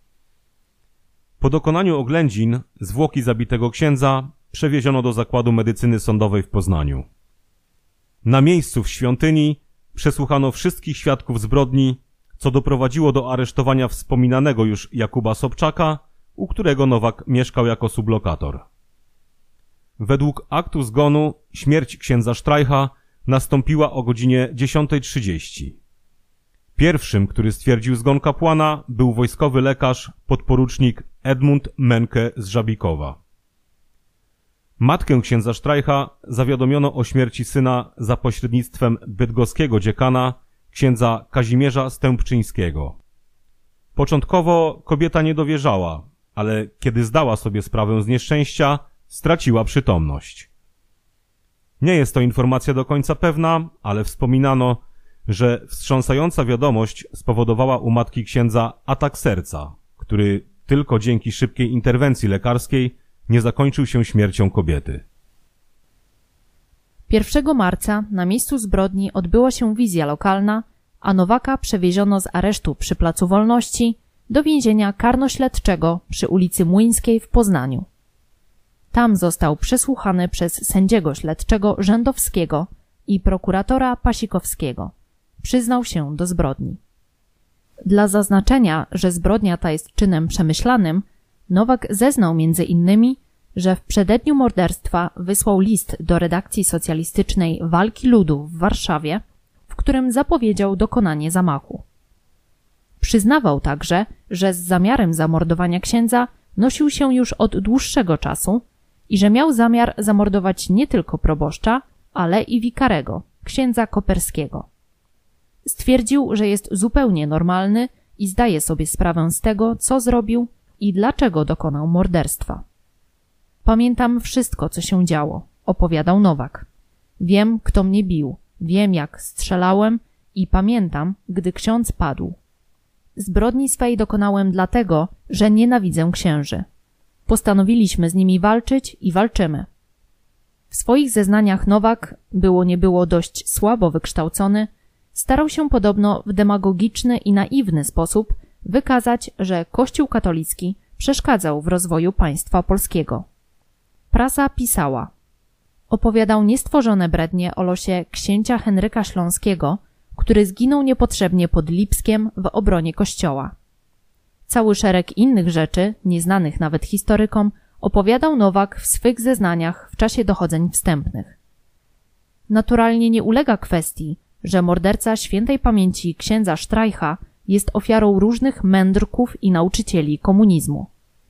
Po dokonaniu oględzin zwłoki zabitego księdza przewieziono do Zakładu Medycyny Sądowej w Poznaniu. Na miejscu w świątyni przesłuchano wszystkich świadków zbrodni, co doprowadziło do aresztowania wspominanego już Jakuba Sobczaka u którego Nowak mieszkał jako sublokator. Według aktu zgonu śmierć księdza Streicha nastąpiła o godzinie 10:30. Pierwszym, który stwierdził zgon kapłana, był wojskowy lekarz podporucznik Edmund Menke z Żabikowa. Matkę księdza Streicha zawiadomiono o śmierci syna za pośrednictwem bydgoskiego dziekana, księdza Kazimierza Stępczyńskiego. Początkowo kobieta nie dowierzała, ale kiedy zdała sobie sprawę z nieszczęścia, straciła przytomność. Nie jest to informacja do końca pewna, ale wspominano, że wstrząsająca wiadomość spowodowała u matki księdza atak serca, który tylko dzięki szybkiej interwencji lekarskiej nie zakończył się śmiercią kobiety. 1 marca na miejscu zbrodni odbyła się wizja lokalna, a Nowaka przewieziono z aresztu przy Placu Wolności do więzienia karno-śledczego przy ulicy Młyńskiej w Poznaniu. Tam został przesłuchany przez sędziego śledczego Rzędowskiego i prokuratora Pasikowskiego. Przyznał się do zbrodni. Dla zaznaczenia, że zbrodnia ta jest czynem przemyślanym, Nowak zeznał między innymi, że w przededniu morderstwa wysłał list do redakcji socjalistycznej Walki Ludu w Warszawie, w którym zapowiedział dokonanie zamachu. Przyznawał także, że z zamiarem zamordowania księdza nosił się już od dłuższego czasu i że miał zamiar zamordować nie tylko proboszcza, ale i wikarego, księdza Koperskiego. Stwierdził, że jest zupełnie normalny i zdaje sobie sprawę z tego, co zrobił i dlaczego dokonał morderstwa. Pamiętam wszystko, co się działo, opowiadał Nowak. Wiem, kto mnie bił, wiem, jak strzelałem i pamiętam, gdy ksiądz padł. Zbrodni swej dokonałem dlatego, że nienawidzę księży. Postanowiliśmy z nimi walczyć i walczymy. W swoich zeznaniach Nowak, było nie było dość słabo wykształcony, starał się podobno w demagogiczny i naiwny sposób wykazać, że Kościół katolicki przeszkadzał w rozwoju państwa polskiego. Prasa pisała. Opowiadał niestworzone brednie o losie księcia Henryka Śląskiego, który zginął niepotrzebnie pod Lipskiem w obronie kościoła. Cały szereg innych rzeczy, nieznanych nawet historykom, opowiadał Nowak w swych zeznaniach w czasie dochodzeń wstępnych. Naturalnie nie ulega kwestii, że morderca świętej pamięci księdza Streicha jest ofiarą różnych mędrków i nauczycieli komunizmu.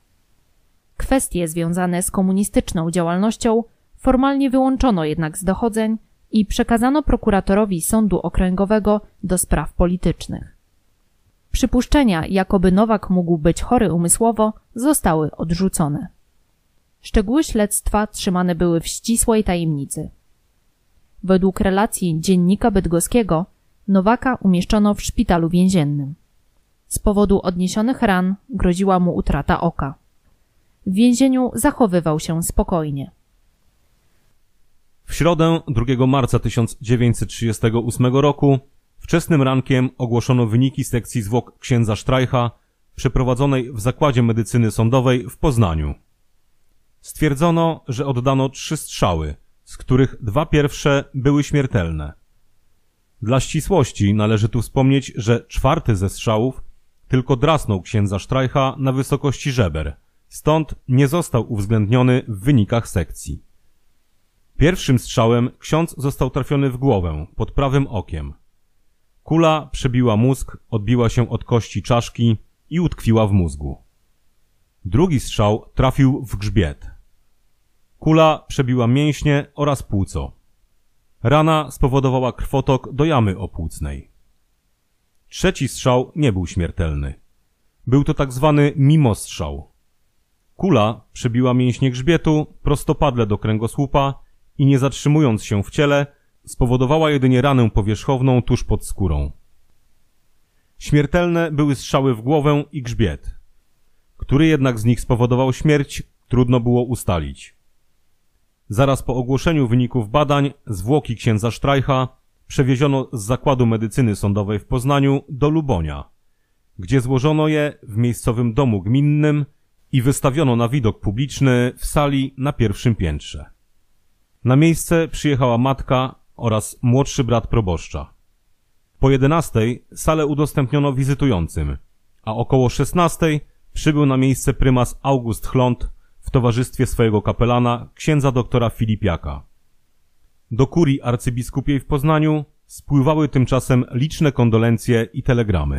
Kwestie związane z komunistyczną działalnością formalnie wyłączono jednak z dochodzeń i przekazano prokuratorowi Sądu Okręgowego do spraw politycznych. Przypuszczenia, jakoby Nowak mógł być chory umysłowo, zostały odrzucone. Szczegóły śledztwa trzymane były w ścisłej tajemnicy. Według relacji Dziennika Bydgoskiego Nowaka umieszczono w szpitalu więziennym. Z powodu odniesionych ran groziła mu utrata oka. W więzieniu zachowywał się spokojnie. W środę 2 marca 1938 roku wczesnym rankiem ogłoszono wyniki sekcji zwłok księdza Streicha przeprowadzonej w Zakładzie Medycyny Sądowej w Poznaniu. Stwierdzono, że oddano 3 strzały, z których 2 pierwsze były śmiertelne. Dla ścisłości należy tu wspomnieć, że 4 ze strzałów tylko drasnął księdza Streicha na wysokości żeber, stąd nie został uwzględniony w wynikach sekcji. Pierwszym strzałem ksiądz został trafiony w głowę, pod prawym okiem. Kula przebiła mózg, odbiła się od kości czaszki i utkwiła w mózgu. Drugi strzał trafił w grzbiet. Kula przebiła mięśnie oraz płuco. Rana spowodowała krwotok do jamy opłucnej. Trzeci strzał nie był śmiertelny. Był to tak zwany mimostrzał. Kula przebiła mięśnie grzbietu prostopadle do kręgosłupa i nie zatrzymując się w ciele, spowodowała jedynie ranę powierzchowną tuż pod skórą. Śmiertelne były strzały w głowę i grzbiet. Który jednak z nich spowodował śmierć, trudno było ustalić. Zaraz po ogłoszeniu wyników badań zwłoki księdza Streicha przewieziono z Zakładu Medycyny Sądowej w Poznaniu do Lubonia, gdzie złożono je w miejscowym domu gminnym i wystawiono na widok publiczny w sali na pierwszym piętrze. Na miejsce przyjechała matka oraz młodszy brat proboszcza. Po 11 salę udostępniono wizytującym, a około 16 przybył na miejsce prymas August Chlond w towarzystwie swojego kapelana, księdza doktora Filipiaka. Do kurii arcybiskupiej w Poznaniu spływały tymczasem liczne kondolencje i telegramy.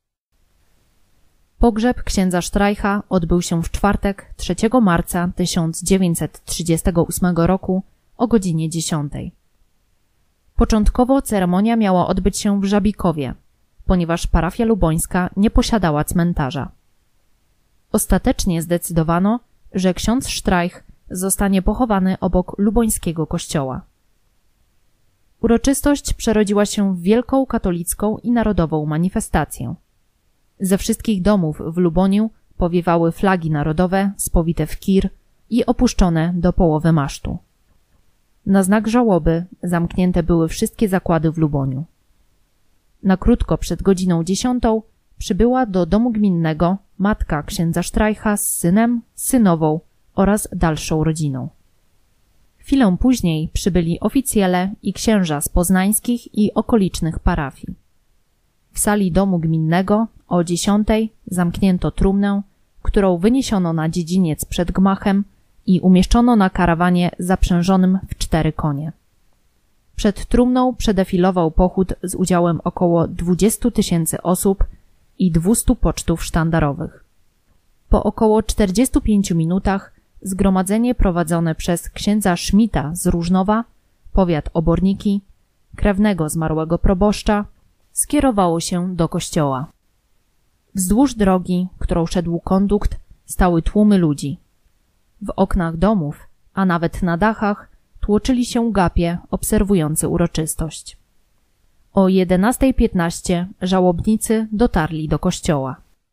Pogrzeb księdza Streicha odbył się w czwartek 3 marca 1938 roku o godzinie 10. Początkowo ceremonia miała odbyć się w Żabikowie, ponieważ parafia lubońska nie posiadała cmentarza. Ostatecznie zdecydowano, że ksiądz Streich zostanie pochowany obok lubońskiego kościoła. Uroczystość przerodziła się w wielką katolicką i narodową manifestację. Ze wszystkich domów w Luboniu powiewały flagi narodowe spowite w kir i opuszczone do połowy masztu. Na znak żałoby zamknięte były wszystkie zakłady w Luboniu. Na krótko przed godziną 10 przybyła do domu gminnego matka księdza Streicha z synem, synową oraz dalszą rodziną. Chwilę później przybyli oficjele i księża z poznańskich i okolicznych parafii. W sali domu gminnego o 10 zamknięto trumnę, którą wyniesiono na dziedziniec przed gmachem i umieszczono na karawanie zaprzężonym w 4 konie. Przed trumną przedefilował pochód z udziałem około 20 000 osób i 200 pocztów sztandarowych. Po około 45 minutach zgromadzenie prowadzone przez księdza Schmidta z Różnowa, powiat Oborniki, krewnego zmarłego proboszcza, skierowało się do kościoła. Wzdłuż drogi, którą szedł kondukt, stały tłumy ludzi. W oknach domów, a nawet na dachach, tłoczyli się gapie obserwujący uroczystość. O 11:15 żałobnicy dotarli do kościoła.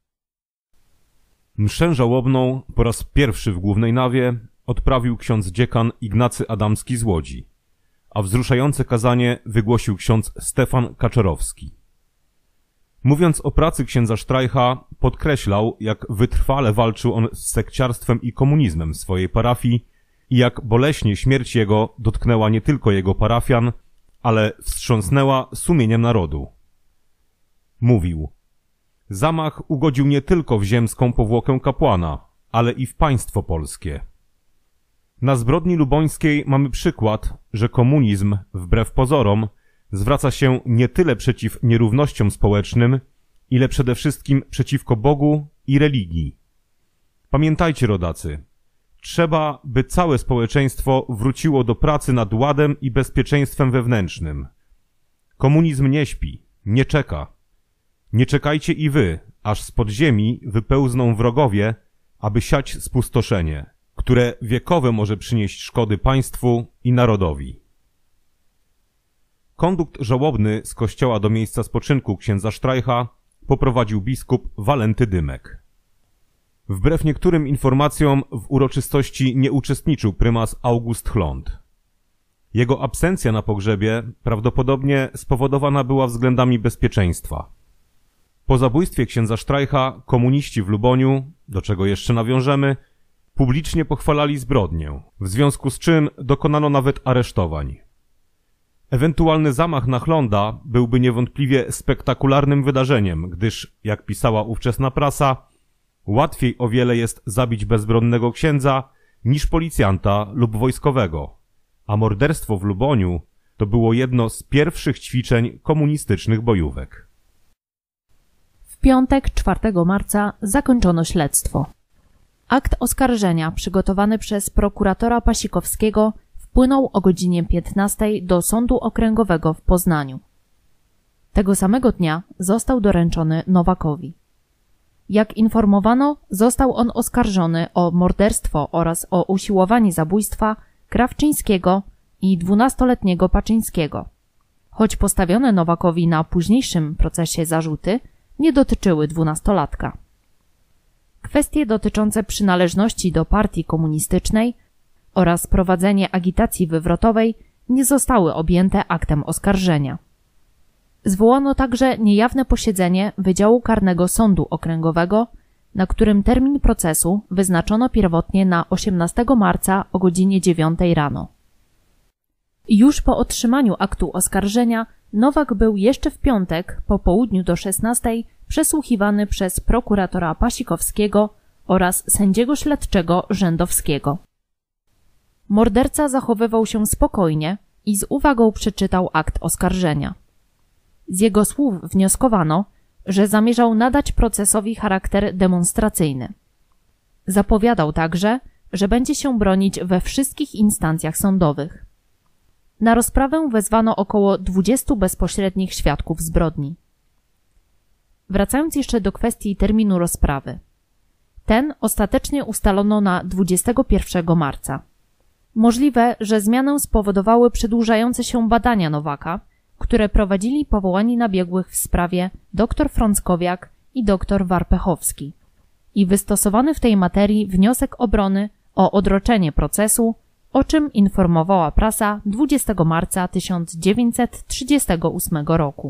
Mszę żałobną po raz pierwszy w głównej nawie odprawił ksiądz dziekan Ignacy Adamski z Łodzi, a wzruszające kazanie wygłosił ksiądz Stefan Kaczorowski. Mówiąc o pracy księdza Streicha, podkreślał, jak wytrwale walczył on z sekciarstwem i komunizmem w swojej parafii i jak boleśnie śmierć jego dotknęła nie tylko jego parafian, ale wstrząsnęła sumieniem narodu. Mówił: zamach ugodził nie tylko w ziemską powłokę kapłana, ale i w państwo polskie. Na zbrodni lubońskiej mamy przykład, że komunizm, wbrew pozorom, zwraca się nie tyle przeciw nierównościom społecznym, ile przede wszystkim przeciwko Bogu i religii. Pamiętajcie, rodacy, trzeba, by całe społeczeństwo wróciło do pracy nad ładem i bezpieczeństwem wewnętrznym. Komunizm nie śpi, nie czeka. Nie czekajcie i wy, aż z podziemi wypełzną wrogowie, aby siać spustoszenie, które wiekowe może przynieść szkody państwu i narodowi. Kondukt żałobny z kościoła do miejsca spoczynku księdza Streicha poprowadził biskup Walenty Dymek. Wbrew niektórym informacjom w uroczystości nie uczestniczył prymas August Chlond. Jego absencja na pogrzebie prawdopodobnie spowodowana była względami bezpieczeństwa. Po zabójstwie księdza Streicha komuniści w Luboniu, do czego jeszcze nawiążemy, publicznie pochwalali zbrodnię, w związku z czym dokonano nawet aresztowań. Ewentualny zamach na Chlonda byłby niewątpliwie spektakularnym wydarzeniem, gdyż, jak pisała ówczesna prasa, łatwiej o wiele jest zabić bezbronnego księdza niż policjanta lub wojskowego, a morderstwo w Luboniu to było jedno z pierwszych ćwiczeń komunistycznych bojówek. W piątek 4 marca zakończono śledztwo. Akt oskarżenia przygotowany przez prokuratora Pasikowskiego wpłynął o godzinie 15 do Sądu Okręgowego w Poznaniu. Tego samego dnia został doręczony Nowakowi. Jak informowano, został on oskarżony o morderstwo oraz o usiłowanie zabójstwa Krawczyńskiego i 12-letniego Paczyńskiego. Choć postawione Nowakowi na późniejszym procesie zarzuty nie dotyczyły 12-latka. Kwestie dotyczące przynależności do partii komunistycznej oraz prowadzenie agitacji wywrotowej nie zostały objęte aktem oskarżenia. Zwołano także niejawne posiedzenie Wydziału Karnego Sądu Okręgowego, na którym termin procesu wyznaczono pierwotnie na 18 marca o godzinie 9 rano. Już po otrzymaniu aktu oskarżenia Nowak był jeszcze w piątek po południu do 16 przesłuchiwany przez prokuratora Pasikowskiego oraz sędziego śledczego Rzędowskiego. Morderca zachowywał się spokojnie i z uwagą przeczytał akt oskarżenia. Z jego słów wnioskowano, że zamierzał nadać procesowi charakter demonstracyjny. Zapowiadał także, że będzie się bronić we wszystkich instancjach sądowych. Na rozprawę wezwano około 20 bezpośrednich świadków zbrodni. Wracając jeszcze do kwestii terminu rozprawy. Ten ostatecznie ustalono na 21 marca. Możliwe, że zmianę spowodowały przedłużające się badania Nowaka, które prowadzili powołani na biegłych w sprawie dr Frąckowiak i dr Warpechowski i wystosowany w tej materii wniosek obrony o odroczenie procesu, o czym informowała prasa 20 marca 1938 roku.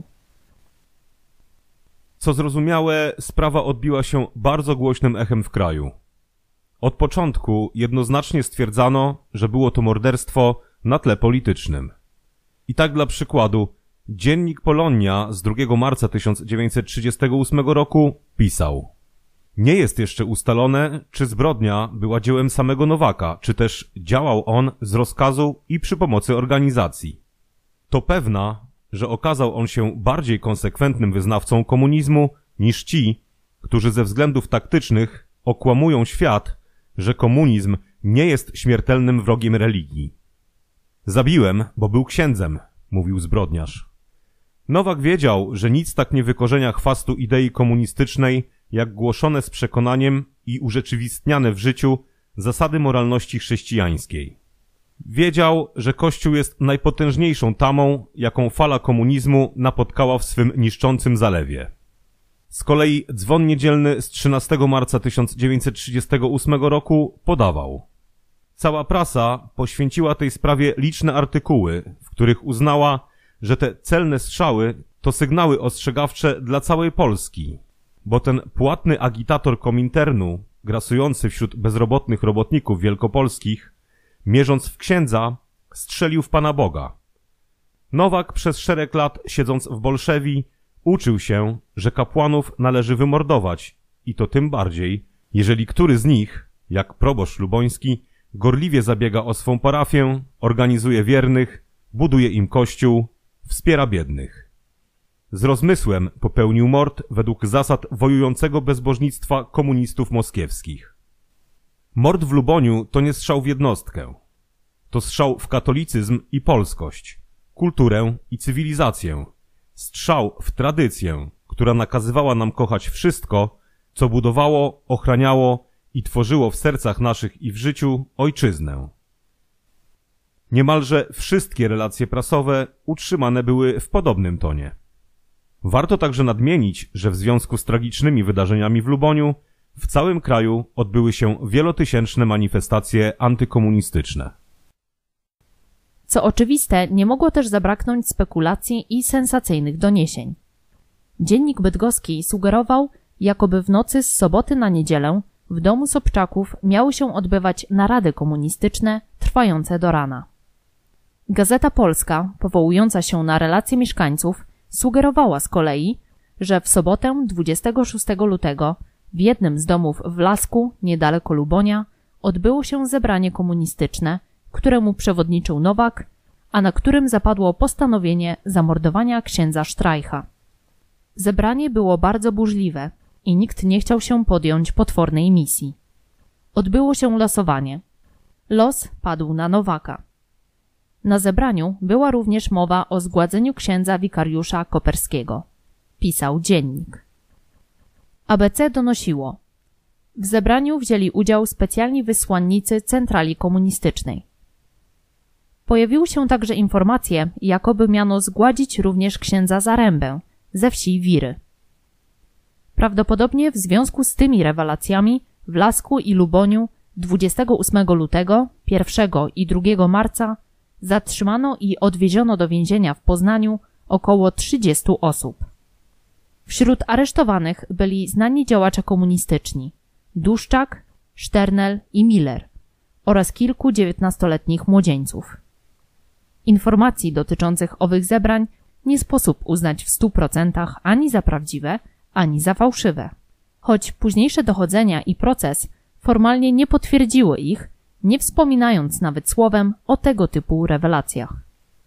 Co zrozumiałe, sprawa odbiła się bardzo głośnym echem w kraju. Od początku jednoznacznie stwierdzano, że było to morderstwo na tle politycznym. I tak dla przykładu, dziennik Polonia z 2 marca 1938 roku pisał: nie jest jeszcze ustalone, czy zbrodnia była dziełem samego Nowaka, czy też działał on z rozkazu i przy pomocy organizacji. To pewna, że okazał on się bardziej konsekwentnym wyznawcą komunizmu niż ci, którzy ze względów taktycznych okłamują świat, że komunizm nie jest śmiertelnym wrogiem religii. Zabiłem, bo był księdzem, mówił zbrodniarz. Nowak wiedział, że nic tak nie wykorzenia chwastu idei komunistycznej, jak głoszone z przekonaniem i urzeczywistniane w życiu zasady moralności chrześcijańskiej. Wiedział, że Kościół jest najpotężniejszą tamą, jaką fala komunizmu napotkała w swym niszczącym zalewie. Z kolei dzwon niedzielny z 13 marca 1938 roku podawał: cała prasa poświęciła tej sprawie liczne artykuły, w których uznała, że te celne strzały to sygnały ostrzegawcze dla całej Polski, bo ten płatny agitator Kominternu, grasujący wśród bezrobotnych robotników wielkopolskich, mierząc w księdza, strzelił w Pana Boga. Nowak przez szereg lat, siedząc w Bolszewii, uczył się, że kapłanów należy wymordować i to tym bardziej, jeżeli który z nich, jak proboszcz luboński, gorliwie zabiega o swą parafię, organizuje wiernych, buduje im kościół, wspiera biednych. Z rozmysłem popełnił mord według zasad wojującego bezbożnictwa komunistów moskiewskich. Mord w Luboniu to nie strzał w jednostkę. To strzał w katolicyzm i polskość, kulturę i cywilizację. Strzał w tradycję, która nakazywała nam kochać wszystko, co budowało, ochraniało i tworzyło w sercach naszych i w życiu ojczyznę. Niemalże wszystkie relacje prasowe utrzymane były w podobnym tonie. Warto także nadmienić, że w związku z tragicznymi wydarzeniami w Luboniu w całym kraju odbyły się wielotysięczne manifestacje antykomunistyczne. Co oczywiste, nie mogło też zabraknąć spekulacji i sensacyjnych doniesień. Dziennik Bydgoski sugerował, jakoby w nocy z soboty na niedzielę w domu Sobczaków miały się odbywać narady komunistyczne trwające do rana. Gazeta Polska, powołująca się na relacje mieszkańców, sugerowała z kolei, że w sobotę 26 lutego w jednym z domów w Lasku, niedaleko Lubonia, odbyło się zebranie komunistyczne, któremu przewodniczył Nowak, a na którym zapadło postanowienie zamordowania księdza Strajcha. Zebranie było bardzo burzliwe i nikt nie chciał się podjąć potwornej misji. Odbyło się losowanie. Los padł na Nowaka. Na zebraniu była również mowa o zgładzeniu księdza wikariusza Koperskiego. Pisał dziennik. ABC donosiło: w zebraniu wzięli udział specjalni wysłannicy centrali komunistycznej. Pojawiły się także informacje, jakoby miano zgładzić również księdza Zarębę ze wsi Wiry. Prawdopodobnie w związku z tymi rewelacjami w Lasku i Luboniu 28 lutego, 1 i 2 marca zatrzymano i odwieziono do więzienia w Poznaniu około 30 osób. Wśród aresztowanych byli znani działacze komunistyczni Duszczak, Szternel i Miller oraz kilku 19-letnich młodzieńców. Informacji dotyczących owych zebrań nie sposób uznać w 100% ani za prawdziwe, ani za fałszywe. Choć późniejsze dochodzenia i proces formalnie nie potwierdziły ich, nie wspominając nawet słowem o tego typu rewelacjach.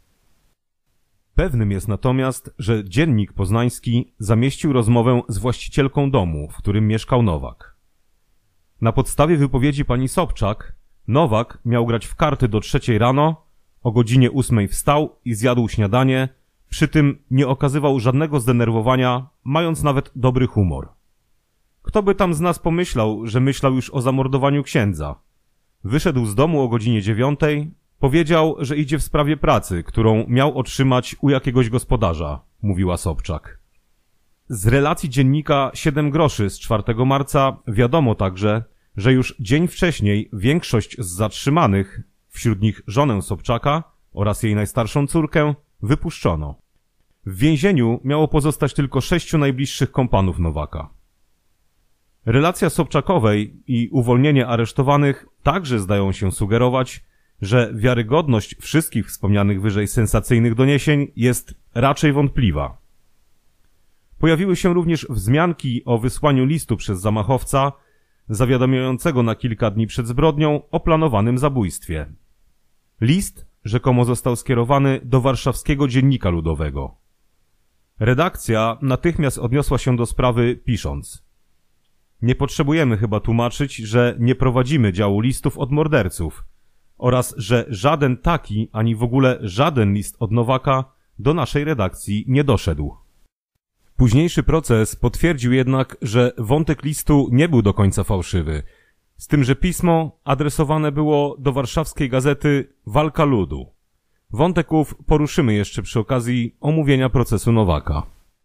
Pewnym jest natomiast, że Dziennik Poznański zamieścił rozmowę z właścicielką domu, w którym mieszkał Nowak. Na podstawie wypowiedzi pani Sobczak, Nowak miał grać w karty do 3 rano, o godzinie 8 wstał i zjadł śniadanie, przy tym nie okazywał żadnego zdenerwowania, mając nawet dobry humor. Kto by tam z nas pomyślał, że myślał już o zamordowaniu księdza? Wyszedł z domu o godzinie 9, powiedział, że idzie w sprawie pracy, którą miał otrzymać u jakiegoś gospodarza, mówiła Sobczak. Z relacji dziennika 7 groszy z 4 marca wiadomo także, że już dzień wcześniej większość z zatrzymanych, wśród nich żonę Sobczaka oraz jej najstarszą córkę, wypuszczono. W więzieniu miało pozostać tylko 6 najbliższych kompanów Nowaka. Relacja Sobczakowej i uwolnienie aresztowanych także zdają się sugerować, że wiarygodność wszystkich wspomnianych wyżej sensacyjnych doniesień jest raczej wątpliwa. Pojawiły się również wzmianki o wysłaniu listu przez zamachowca zawiadamiającego na kilka dni przed zbrodnią o planowanym zabójstwie. List rzekomo został skierowany do warszawskiego Dziennika Ludowego. Redakcja natychmiast odniosła się do sprawy, pisząc: nie potrzebujemy chyba tłumaczyć, że nie prowadzimy działu listów od morderców oraz że żaden taki, ani w ogóle żaden list od Nowaka do naszej redakcji nie doszedł. Późniejszy proces potwierdził jednak, że wątek listu nie był do końca fałszywy, z tym, że pismo adresowane było do warszawskiej gazety Walka Ludu. Wątek ów poruszymy jeszcze przy okazji omówienia procesu Nowaka.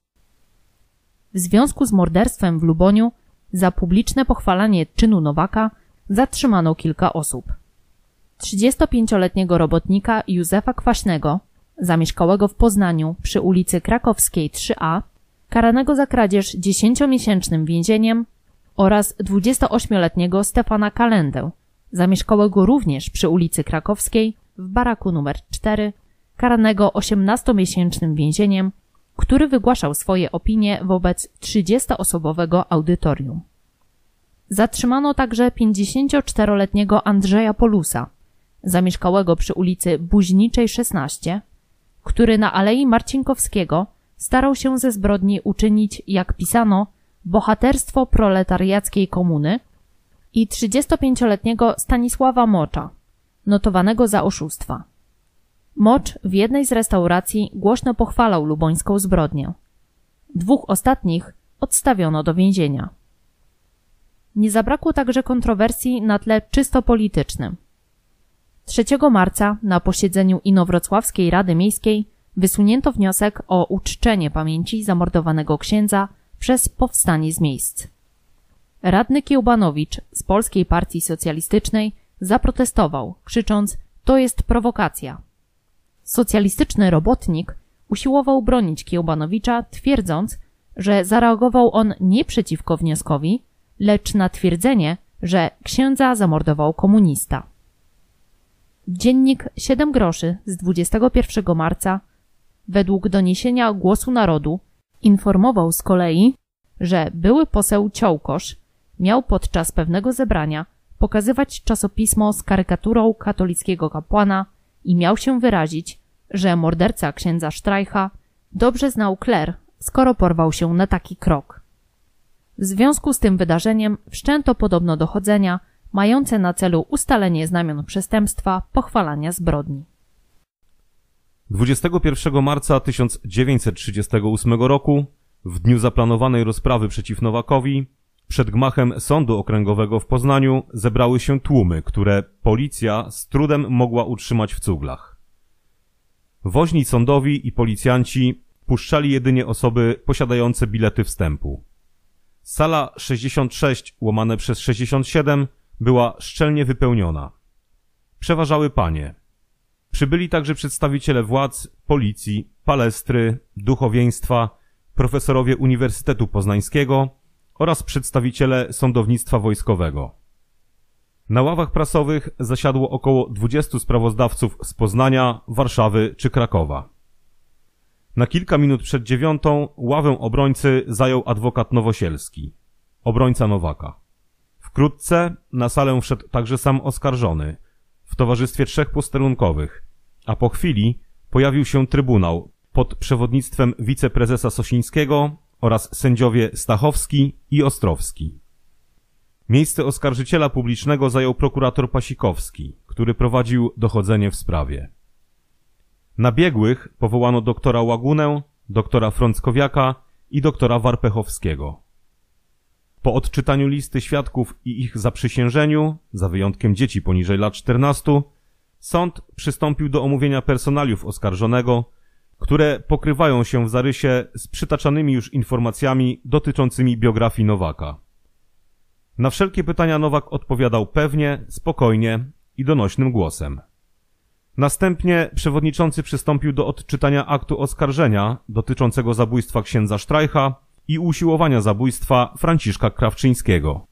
W związku z morderstwem w Luboniu za publiczne pochwalanie czynu Nowaka zatrzymano kilka osób. 35-letniego robotnika Józefa Kwaśnego, zamieszkałego w Poznaniu przy ulicy Krakowskiej 3A, karanego za kradzież 10-miesięcznym więzieniem, oraz 28-letniego Stefana Kalendę, zamieszkałego również przy ulicy Krakowskiej w baraku nr 4, karanego 18-miesięcznym więzieniem, który wygłaszał swoje opinie wobec 30-osobowego audytorium. Zatrzymano także 54-letniego Andrzeja Polusa, zamieszkałego przy ulicy Buźniczej 16, który na Alei Marcinkowskiego starał się ze zbrodni uczynić, jak pisano, bohaterstwo proletariackiej komuny, i 35-letniego Stanisława Mocza, notowanego za oszustwa. Mocz w jednej z restauracji głośno pochwalał lubońską zbrodnię. 2 ostatnich odstawiono do więzienia. Nie zabrakło także kontrowersji na tle czysto politycznym. 3 marca na posiedzeniu Inowrocławskiej Rady Miejskiej wysunięto wniosek o uczczenie pamięci zamordowanego księdza przez powstanie z miejsc. Radny Kiełbanowicz z Polskiej Partii Socjalistycznej zaprotestował, krzycząc: to jest prowokacja. Socjalistyczny robotnik usiłował bronić Kiełbanowicza, twierdząc, że zareagował on nie przeciwko wnioskowi, lecz na twierdzenie, że księdza zamordował komunista. Dziennik 7 groszy z 21 marca, według doniesienia Głosu Narodu, informował z kolei, że były poseł Ciołkosz miał podczas pewnego zebrania pokazywać czasopismo z karykaturą katolickiego kapłana i miał się wyrazić, że morderca księdza Sztrajcha dobrze znał kler, skoro porwał się na taki krok. W związku z tym wydarzeniem wszczęto podobno dochodzenia mające na celu ustalenie znamion przestępstwa pochwalania zbrodni. 21 marca 1938 roku, w dniu zaplanowanej rozprawy przeciw Nowakowi, przed gmachem Sądu Okręgowego w Poznaniu zebrały się tłumy, które policja z trudem mogła utrzymać w cuglach. Woźni sądowi i policjanci puszczali jedynie osoby posiadające bilety wstępu. Sala 66/67 była szczelnie wypełniona. Przeważały panie. Przybyli także przedstawiciele władz, policji, palestry, duchowieństwa, profesorowie Uniwersytetu Poznańskiego oraz przedstawiciele sądownictwa wojskowego. Na ławach prasowych zasiadło około 20 sprawozdawców z Poznania, Warszawy czy Krakowa. Na kilka minut przed 9:00 ławę obrońcy zajął adwokat Nowosielski, obrońca Nowaka. Wkrótce na salę wszedł także sam oskarżony, w towarzystwie 3 posterunkowych, a po chwili pojawił się trybunał pod przewodnictwem wiceprezesa Sosińskiego oraz sędziowie Stachowski i Ostrowski. Miejsce oskarżyciela publicznego zajął prokurator Pasikowski, który prowadził dochodzenie w sprawie. Na biegłych powołano doktora Łagunę, doktora Frąckowiaka i doktora Warpechowskiego. Po odczytaniu listy świadków i ich zaprzysiężeniu, za wyjątkiem dzieci poniżej lat 14, sąd przystąpił do omówienia personaliów oskarżonego, które pokrywają się w zarysie z przytaczanymi już informacjami dotyczącymi biografii Nowaka. Na wszelkie pytania Nowak odpowiadał pewnie, spokojnie i donośnym głosem. Następnie przewodniczący przystąpił do odczytania aktu oskarżenia dotyczącego zabójstwa księdza Sztrajcha i usiłowania zabójstwa Franciszka Krawczyńskiego.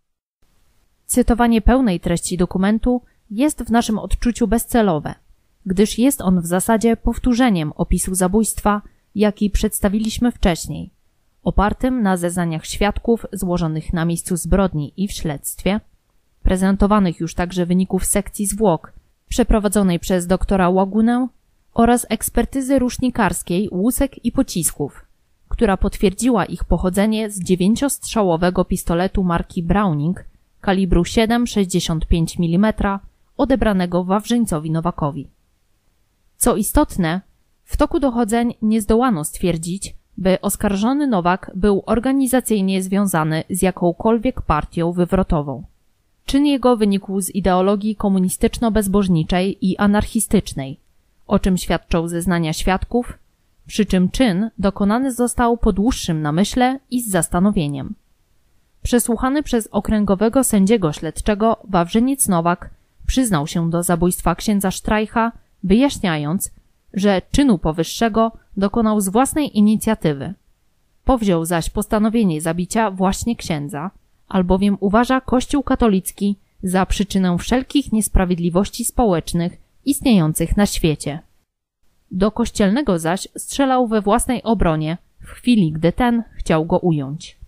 Cytowanie pełnej treści dokumentu jest w naszym odczuciu bezcelowe, gdyż jest on w zasadzie powtórzeniem opisu zabójstwa, jaki przedstawiliśmy wcześniej, opartym na zeznaniach świadków złożonych na miejscu zbrodni i w śledztwie, prezentowanych już także wyników sekcji zwłok przeprowadzonej przez doktora Łagunę oraz ekspertyzy rusznikarskiej łusek i pocisków, która potwierdziła ich pochodzenie z 9-strzałowego pistoletu marki Browning kalibru 7,65 mm odebranego Wawrzyńcowi Nowakowi. Co istotne, w toku dochodzeń nie zdołano stwierdzić, by oskarżony Nowak był organizacyjnie związany z jakąkolwiek partią wywrotową. Czyn jego wynikł z ideologii komunistyczno-bezbożniczej i anarchistycznej, o czym świadczą zeznania świadków, przy czym czyn dokonany został po dłuższym namyśle i z zastanowieniem. Przesłuchany przez okręgowego sędziego śledczego Wawrzyniec Nowak przyznał się do zabójstwa księdza Sztrajcha, wyjaśniając, że czynu powyższego dokonał z własnej inicjatywy. Powziął zaś postanowienie zabicia właśnie księdza, albowiem uważa Kościół katolicki za przyczynę wszelkich niesprawiedliwości społecznych istniejących na świecie. Do kościelnego zaś strzelał we własnej obronie, w chwili gdy ten chciał go ująć.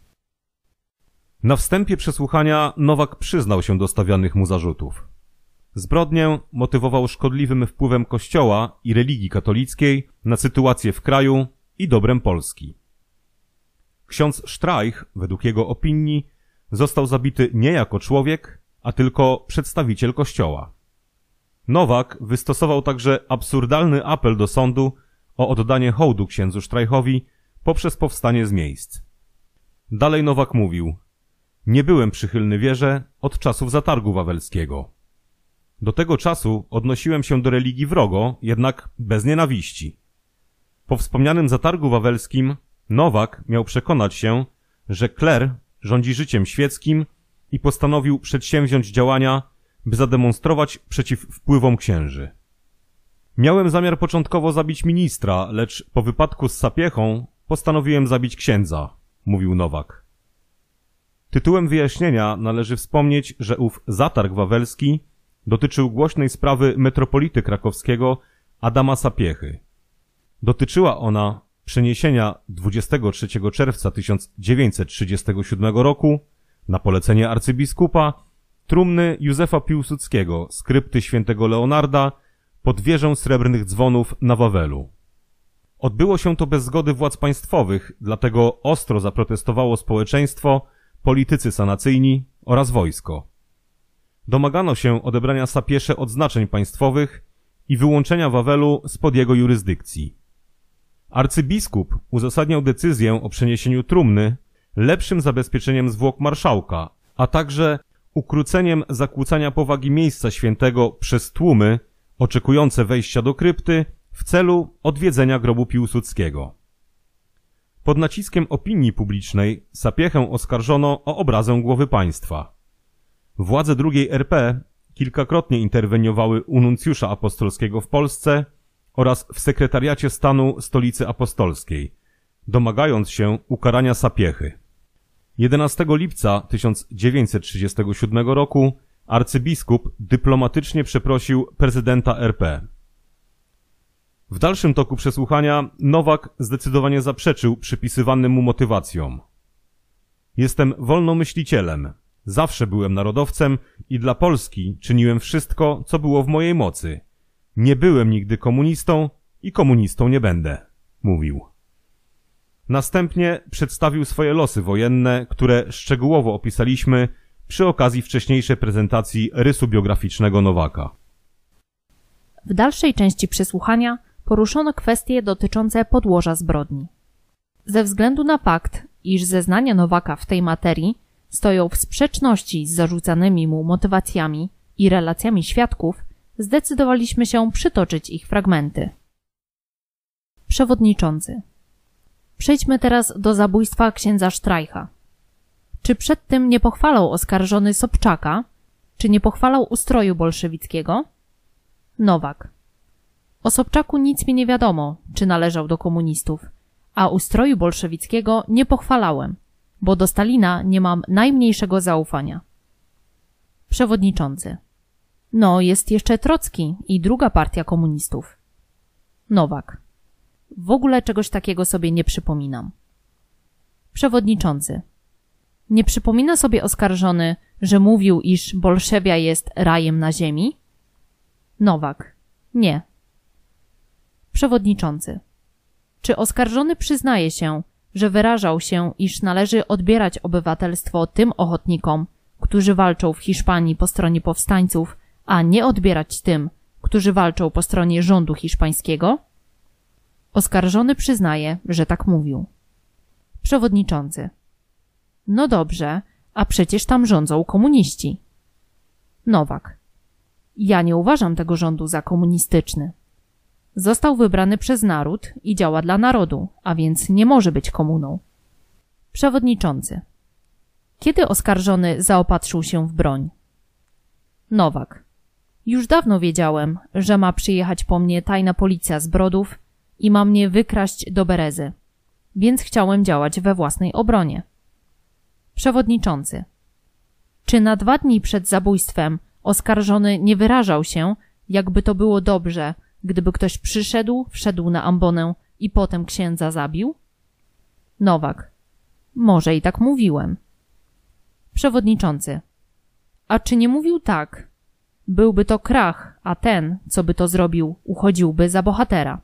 Na wstępie przesłuchania Nowak przyznał się do stawianych mu zarzutów. Zbrodnię motywował szkodliwym wpływem Kościoła i religii katolickiej na sytuację w kraju i dobrem Polski. Ksiądz Sztrajch, według jego opinii, został zabity nie jako człowiek, a tylko przedstawiciel Kościoła. Nowak wystosował także absurdalny apel do sądu o oddanie hołdu księdzu Sztrajchowi poprzez powstanie z miejsc. Dalej Nowak mówił: nie byłem przychylny wierze od czasów zatargu wawelskiego. Do tego czasu odnosiłem się do religii wrogo, jednak bez nienawiści. Po wspomnianym zatargu wawelskim Nowak miał przekonać się, że kler rządzi życiem świeckim i postanowił przedsięwziąć działania, by zademonstrować przeciw wpływom księży. Miałem zamiar początkowo zabić ministra, lecz po wypadku z Sapiechą postanowiłem zabić księdza, mówił Nowak. Tytułem wyjaśnienia należy wspomnieć, że ów zatarg wawelski dotyczył głośnej sprawy metropolity krakowskiego Adama Sapiechy. Dotyczyła ona przeniesienia 23 czerwca 1937 roku na polecenie arcybiskupa trumny Józefa Piłsudskiego z krypty świętego Leonarda pod wieżę srebrnych dzwonów na Wawelu. Odbyło się to bez zgody władz państwowych, dlatego ostro zaprotestowało społeczeństwo, politycy sanacyjni oraz wojsko. Domagano się odebrania Sapiesze odznaczeń państwowych i wyłączenia Wawelu spod jego jurysdykcji. Arcybiskup uzasadniał decyzję o przeniesieniu trumny lepszym zabezpieczeniem zwłok marszałka, a także ukróceniem zakłócania powagi miejsca świętego przez tłumy oczekujące wejścia do krypty w celu odwiedzenia grobu Piłsudskiego. Pod naciskiem opinii publicznej Sapiechę oskarżono o obrazę głowy państwa. Władze II RP kilkakrotnie interweniowały u nuncjusza apostolskiego w Polsce oraz w sekretariacie stanu Stolicy Apostolskiej, domagając się ukarania Sapiechy. 11 lipca 1937 roku arcybiskup dyplomatycznie przeprosił prezydenta RP. W dalszym toku przesłuchania Nowak zdecydowanie zaprzeczył przypisywanym mu motywacjom. Jestem wolnomyślicielem, zawsze byłem narodowcem i dla Polski czyniłem wszystko, co było w mojej mocy. Nie byłem nigdy komunistą i komunistą nie będę, mówił. Następnie przedstawił swoje losy wojenne, które szczegółowo opisaliśmy przy okazji wcześniejszej prezentacji rysu biograficznego Nowaka. W dalszej części przesłuchania poruszono kwestie dotyczące podłoża zbrodni. Ze względu na fakt, iż zeznania Nowaka w tej materii stoją w sprzeczności z zarzucanymi mu motywacjami i relacjami świadków, zdecydowaliśmy się przytoczyć ich fragmenty. Przewodniczący. Przejdźmy teraz do zabójstwa księdza Streicha. Czy przed tym nie pochwalał oskarżony Sobczaka? Czy nie pochwalał ustroju bolszewickiego? Nowak. O Sobczaku nic mi nie wiadomo, czy należał do komunistów, a ustroju bolszewickiego nie pochwalałem, bo do Stalina nie mam najmniejszego zaufania. Przewodniczący. No, jest jeszcze Trocki i druga partia komunistów. Nowak. W ogóle czegoś takiego sobie nie przypominam. Przewodniczący. Nie przypomina sobie oskarżony, że mówił, iż Bolszewia jest rajem na ziemi? Nowak. Nie. Przewodniczący. Czy oskarżony przyznaje się, że wyrażał się, iż należy odbierać obywatelstwo tym ochotnikom, którzy walczą w Hiszpanii po stronie powstańców, a nie odbierać tym, którzy walczą po stronie rządu hiszpańskiego? Oskarżony przyznaje, że tak mówił. Przewodniczący. No dobrze, a przecież tam rządzą komuniści. Nowak. Ja nie uważam tego rządu za komunistyczny. Został wybrany przez naród i działa dla narodu, a więc nie może być komuną. Przewodniczący. Kiedy oskarżony zaopatrzył się w broń? Nowak. Już dawno wiedziałem, że ma przyjechać po mnie tajna policja z Brodów i ma mnie wykraść do Berezy, więc chciałem działać we własnej obronie. Przewodniczący. Czy na 2 dni przed zabójstwem oskarżony nie wyrażał się, jakby to było dobrze, gdyby ktoś przyszedł, wszedł na ambonę i potem księdza zabił? Nowak. Może i tak mówiłem. Przewodniczący. A czy nie mówił tak? Byłby to krach, a ten, co by to zrobił, uchodziłby za bohatera.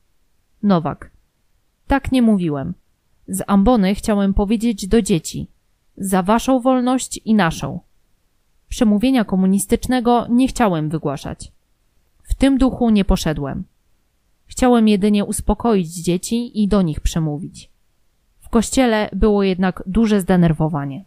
Nowak. Tak nie mówiłem. Z ambony chciałem powiedzieć do dzieci. Za waszą wolność i naszą. Przemówienia komunistycznego nie chciałem wygłaszać. W tym duchu nie poszedłem. Chciałem jedynie uspokoić dzieci i do nich przemówić. W kościele było jednak duże zdenerwowanie.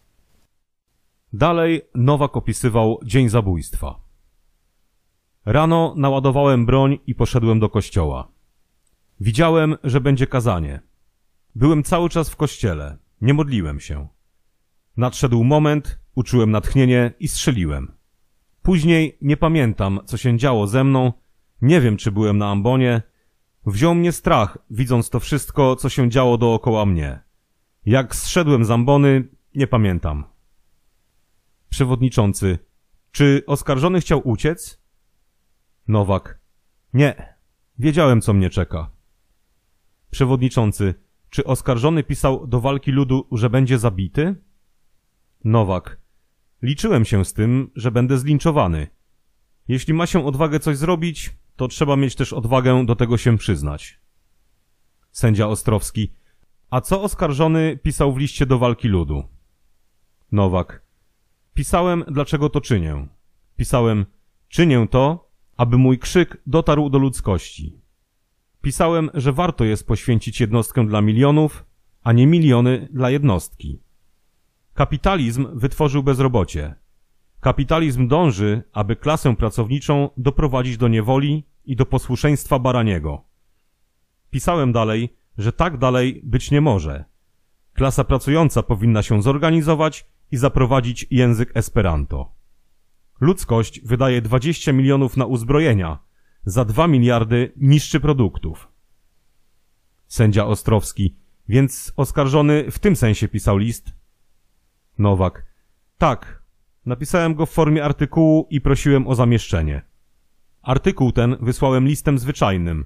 Dalej Nowak opisywał dzień zabójstwa. Rano naładowałem broń i poszedłem do kościoła. Widziałem, że będzie kazanie. Byłem cały czas w kościele, nie modliłem się. Nadszedł moment, uczułem natchnienie i strzeliłem. Później nie pamiętam, co się działo ze mną, nie wiem, czy byłem na ambonie. Wziął mnie strach, widząc to wszystko, co się działo dookoła mnie. Jak zszedłem z ambony, nie pamiętam. Przewodniczący. Czy oskarżony chciał uciec? Nowak. Nie. Wiedziałem, co mnie czeka. Przewodniczący. Czy oskarżony pisał do walki ludu, że będzie zabity? Nowak. Liczyłem się z tym, że będę zlinczowany. Jeśli ma się odwagę coś zrobić, to trzeba mieć też odwagę do tego się przyznać. Sędzia Ostrowski. A co oskarżony pisał w liście do walki ludu? Nowak. Pisałem, dlaczego to czynię. Pisałem, czynię to, aby mój krzyk dotarł do ludzkości. Pisałem, że warto jest poświęcić jednostkę dla milionów, a nie miliony dla jednostki. Kapitalizm wytworzył bezrobocie. Kapitalizm dąży, aby klasę pracowniczą doprowadzić do niewoli i do posłuszeństwa baraniego. Pisałem dalej, że tak dalej być nie może. Klasa pracująca powinna się zorganizować i zaprowadzić język Esperanto. Ludzkość wydaje 20 milionów na uzbrojenia, za 2 miliardy niszczy produktów. Sędzia Ostrowski. Więc oskarżony w tym sensie pisał list? Nowak. Tak. Napisałem go w formie artykułu i prosiłem o zamieszczenie. Artykuł ten wysłałem listem zwyczajnym,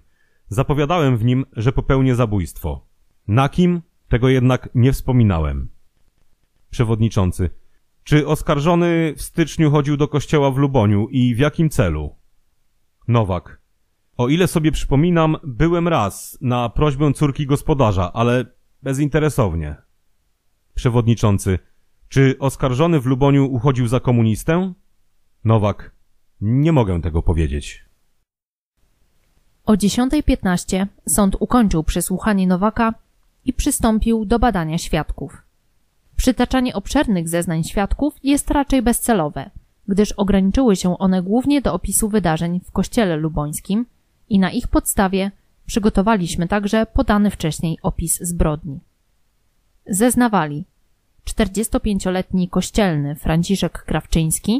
Zapowiadałem w nim, że popełnię zabójstwo. Na kim? Tego jednak nie wspominałem. Przewodniczący. Czy oskarżony w styczniu chodził do kościoła w Luboniu i w jakim celu? Nowak. O ile sobie przypominam, byłem raz na prośbę córki gospodarza, ale bezinteresownie. Przewodniczący. Czy oskarżony w Luboniu uchodził za komunistę? Nowak. Nie mogę tego powiedzieć. O 10:15 sąd ukończył przesłuchanie Nowaka i przystąpił do badania świadków. Przytaczanie obszernych zeznań świadków jest raczej bezcelowe, gdyż ograniczyły się one głównie do opisu wydarzeń w kościele lubońskim i na ich podstawie przygotowaliśmy także podany wcześniej opis zbrodni. Zeznawali 45-letni kościelny Franciszek Krawczyński,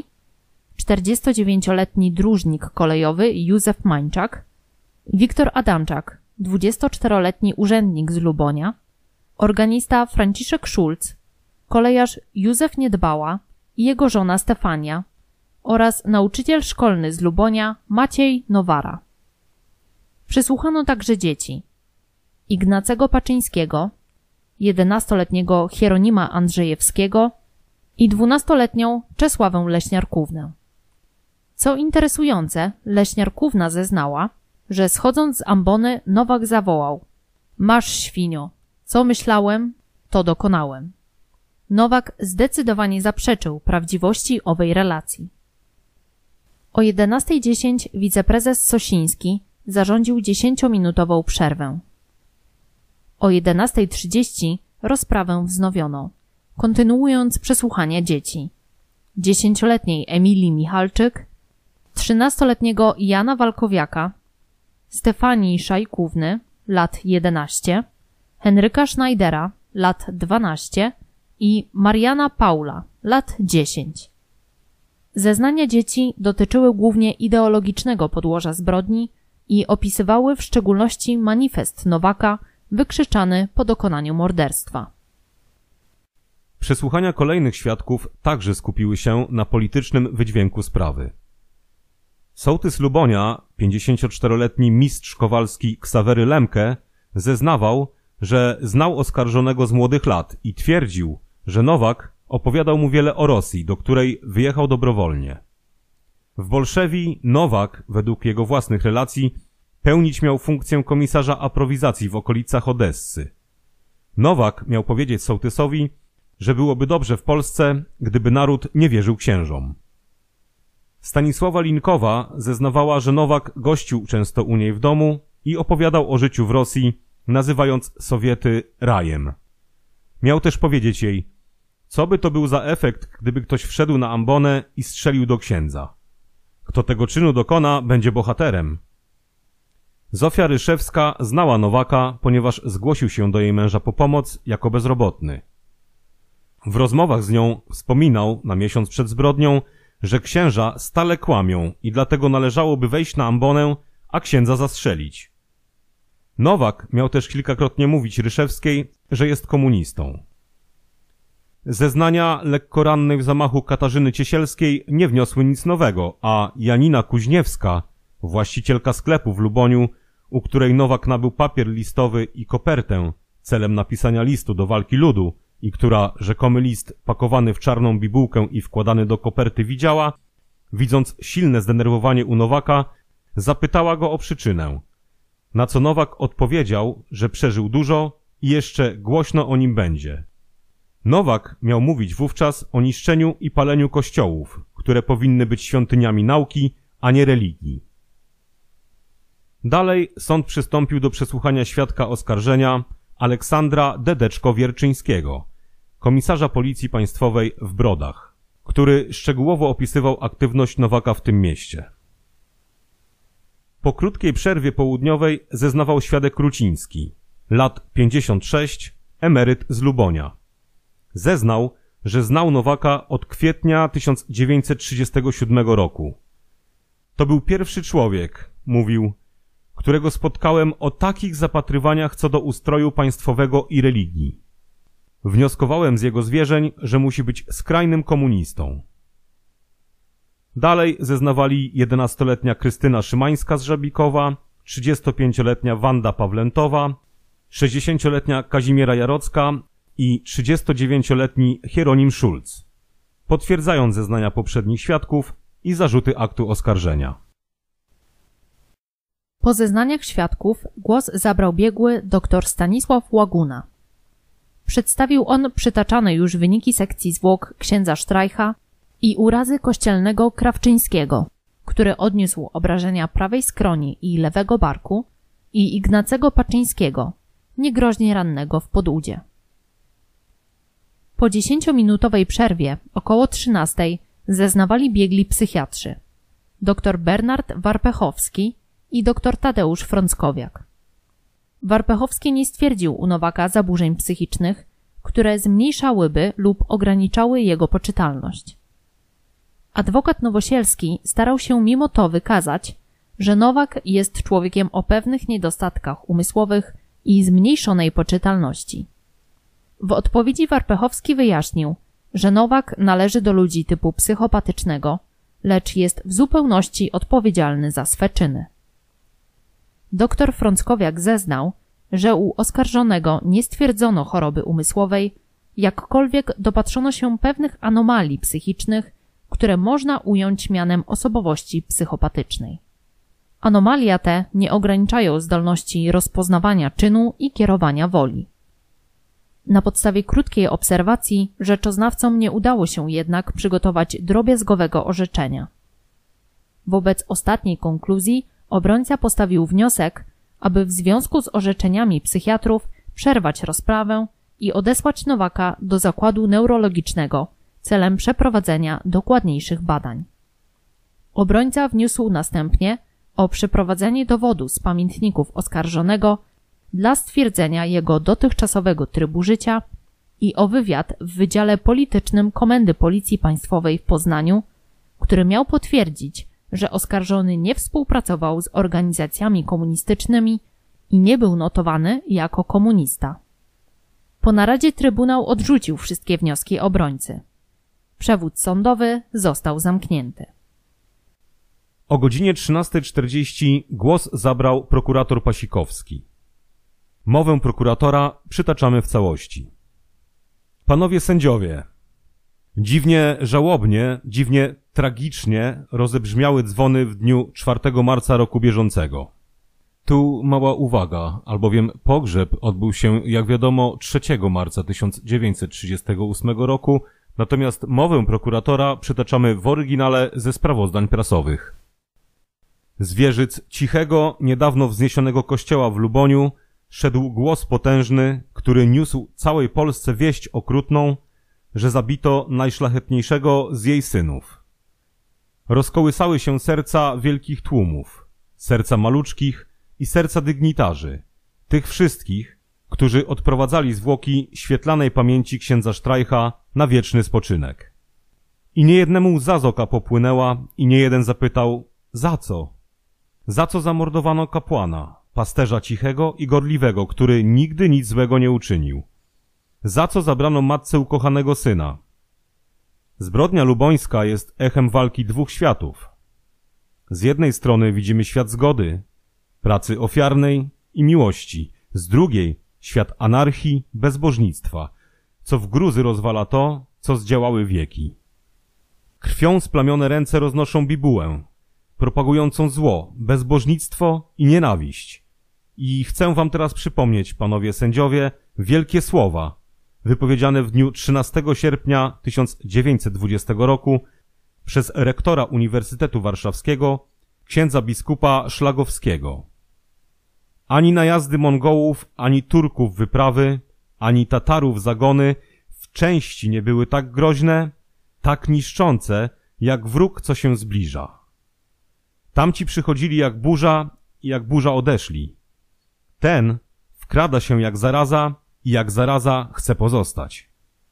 49-letni dróżnik kolejowy Józef Mańczak, Wiktor Adamczak, 24-letni urzędnik z Lubonia, organista Franciszek Szulc, kolejarz Józef Niedbała i jego żona Stefania oraz nauczyciel szkolny z Lubonia Maciej Nowara. Przesłuchano także dzieci Ignacego Paczyńskiego, 11-letniego Hieronima Andrzejewskiego i 12-letnią Czesławę Leśniarkównę. Co interesujące, Leśniarkówna zeznała, że schodząc z ambony Nowak zawołał: „Masz, świnio, co myślałem, to dokonałem”. Nowak zdecydowanie zaprzeczył prawdziwości owej relacji. O 11:10 wiceprezes Sosiński zarządził 10-minutową przerwę. O 11:30 rozprawę wznowiono, kontynuując przesłuchania dzieci. 10-letniej Emilii Michalczyk, 13-letniego Jana Walkowiaka, Stefanii Szajkówny, lat 11, Henryka Schneidera, lat 12 i Mariana Paula, lat 10. Zeznania dzieci dotyczyły głównie ideologicznego podłoża zbrodni i opisywały w szczególności manifest Nowaka wykrzyczany po dokonaniu morderstwa. Przesłuchania kolejnych świadków także skupiły się na politycznym wydźwięku sprawy. Sołtys Lubonia, 54-letni mistrz kowalski Ksawery Lemke, zeznawał, że znał oskarżonego z młodych lat i twierdził, że Nowak opowiadał mu wiele o Rosji, do której wyjechał dobrowolnie. W Bolszewii Nowak, według jego własnych relacji, pełnić miał funkcję komisarza aprowizacji w okolicach Odessy. Nowak miał powiedzieć sołtysowi, że byłoby dobrze w Polsce, gdyby naród nie wierzył księżom. Stanisława Linkowa zeznawała, że Nowak gościł często u niej w domu i opowiadał o życiu w Rosji, nazywając Sowiety rajem. Miał też powiedzieć jej, co by to był za efekt, gdyby ktoś wszedł na ambonę i strzelił do księdza. Kto tego czynu dokona, będzie bohaterem. Zofia Ryszewska znała Nowaka, ponieważ zgłosił się do jej męża po pomoc jako bezrobotny. W rozmowach z nią wspominał na miesiąc przed zbrodnią, że księża stale kłamią i dlatego należałoby wejść na ambonę, a księdza zastrzelić. Nowak miał też kilkakrotnie mówić Ryszewskiej, że jest komunistą. Zeznania lekkorannej w zamachu Katarzyny Ciesielskiej nie wniosły nic nowego, a Janina Kuźniewska, właścicielka sklepu w Luboniu, u której Nowak nabył papier listowy i kopertę celem napisania listu do walki ludu i która rzekomy list pakowany w czarną bibułkę i wkładany do koperty widziała, widząc silne zdenerwowanie u Nowaka, zapytała go o przyczynę. Na co Nowak odpowiedział, że przeżył dużo i jeszcze głośno o nim będzie. Nowak miał mówić wówczas o niszczeniu i paleniu kościołów, które powinny być świątyniami nauki, a nie religii. Dalej sąd przystąpił do przesłuchania świadka oskarżenia Aleksandra Dedeczko-Wierczyńskiego, komisarza Policji Państwowej w Brodach, który szczegółowo opisywał aktywność Nowaka w tym mieście. Po krótkiej przerwie południowej zeznawał świadek Ruciński, lat 56, emeryt z Lubonia. Zeznał, że znał Nowaka od kwietnia 1937 roku. To był pierwszy człowiek, mówił, którego spotkałem o takich zapatrywaniach co do ustroju państwowego i religii. Wnioskowałem z jego zwierzeń, że musi być skrajnym komunistą. Dalej zeznawali 11-letnia Krystyna Szymańska z Żabikowa 35-letnia Wanda Pawlentowa, 60-letnia Kazimiera Jarocka i 39-letni Hieronim Schulz, potwierdzając zeznania poprzednich świadków i zarzuty aktu oskarżenia. Po zeznaniach świadków głos zabrał biegły dr Stanisław Łaguna. Przedstawił on przytaczane już wyniki sekcji zwłok księdza Streicha i urazy kościelnego Krawczyńskiego, który odniósł obrażenia prawej skroni i lewego barku, i Ignacego Paczyńskiego, niegroźnie rannego w podudzie. Po 10-minutowej przerwie, około 13:00, zeznawali biegli psychiatrzy, dr Bernard Warpechowski i dr Tadeusz Frąckowiak. Warpechowski nie stwierdził u Nowaka zaburzeń psychicznych, które zmniejszałyby lub ograniczały jego poczytalność. Adwokat Nowosielski starał się mimo to wykazać, że Nowak jest człowiekiem o pewnych niedostatkach umysłowych i zmniejszonej poczytalności. W odpowiedzi Warpechowski wyjaśnił, że Nowak należy do ludzi typu psychopatycznego, lecz jest w zupełności odpowiedzialny za swe czyny. Dr Frąckowiak zeznał, że u oskarżonego nie stwierdzono choroby umysłowej, jakkolwiek dopatrzono się pewnych anomalii psychicznych, które można ująć mianem osobowości psychopatycznej. Anomalia te nie ograniczają zdolności rozpoznawania czynu i kierowania woli. Na podstawie krótkiej obserwacji rzeczoznawcom nie udało się jednak przygotować drobiazgowego orzeczenia. Wobec ostatniej konkluzji obrońca postawił wniosek, aby w związku z orzeczeniami psychiatrów przerwać rozprawę i odesłać Nowaka do zakładu neurologicznego celem przeprowadzenia dokładniejszych badań. Obrońca wniósł następnie o przeprowadzenie dowodu z pamiętników oskarżonego dla stwierdzenia jego dotychczasowego trybu życia i o wywiad w Wydziale Politycznym Komendy Policji Państwowej w Poznaniu, który miał potwierdzić, że oskarżony nie współpracował z organizacjami komunistycznymi i nie był notowany jako komunista. Po naradzie Trybunał odrzucił wszystkie wnioski obrońcy. Przewód sądowy został zamknięty. O godzinie 13:40 głos zabrał prokurator Pasikowski. Mowę prokuratora przytaczamy w całości. Panowie sędziowie, dziwnie żałobnie, dziwnie tragicznie rozebrzmiały dzwony w dniu 4 marca roku bieżącego. Tu mała uwaga, albowiem pogrzeb odbył się, jak wiadomo, 3 marca 1938 roku, natomiast mowę prokuratora przytaczamy w oryginale ze sprawozdań prasowych. Z wieżyc cichego, niedawno wzniesionego kościoła w Luboniu szedł głos potężny, który niósł całej Polsce wieść okrutną, że zabito najszlachetniejszego z jej synów. Rozkołysały się serca wielkich tłumów, serca maluczkich i serca dygnitarzy, tych wszystkich, którzy odprowadzali zwłoki świetlanej pamięci księdza Streicha na wieczny spoczynek. I niejednemu łza z oka popłynęła i niejeden zapytał, za co? Za co zamordowano kapłana, pasterza cichego i gorliwego, który nigdy nic złego nie uczynił? Za co zabrano matce ukochanego syna? Zbrodnia lubońska jest echem walki dwóch światów. Z jednej strony widzimy świat zgody, pracy ofiarnej i miłości, z drugiej świat anarchii, bezbożnictwa, co w gruzy rozwala to, co zdziałały wieki. Krwią splamione ręce roznoszą bibułę, propagującą zło, bezbożnictwo i nienawiść. I chcę wam teraz przypomnieć, panowie sędziowie, wielkie słowa, wypowiedziane w dniu 13 sierpnia 1920 roku przez rektora Uniwersytetu Warszawskiego, księdza biskupa Szlagowskiego. Ani najazdy Mongołów, ani Turków wyprawy, ani Tatarów zagony w części nie były tak groźne, tak niszczące, jak wróg, co się zbliża. Tamci przychodzili jak burza i jak burza odeszli. Ten wkrada się jak zaraza i jak zaraza chce pozostać.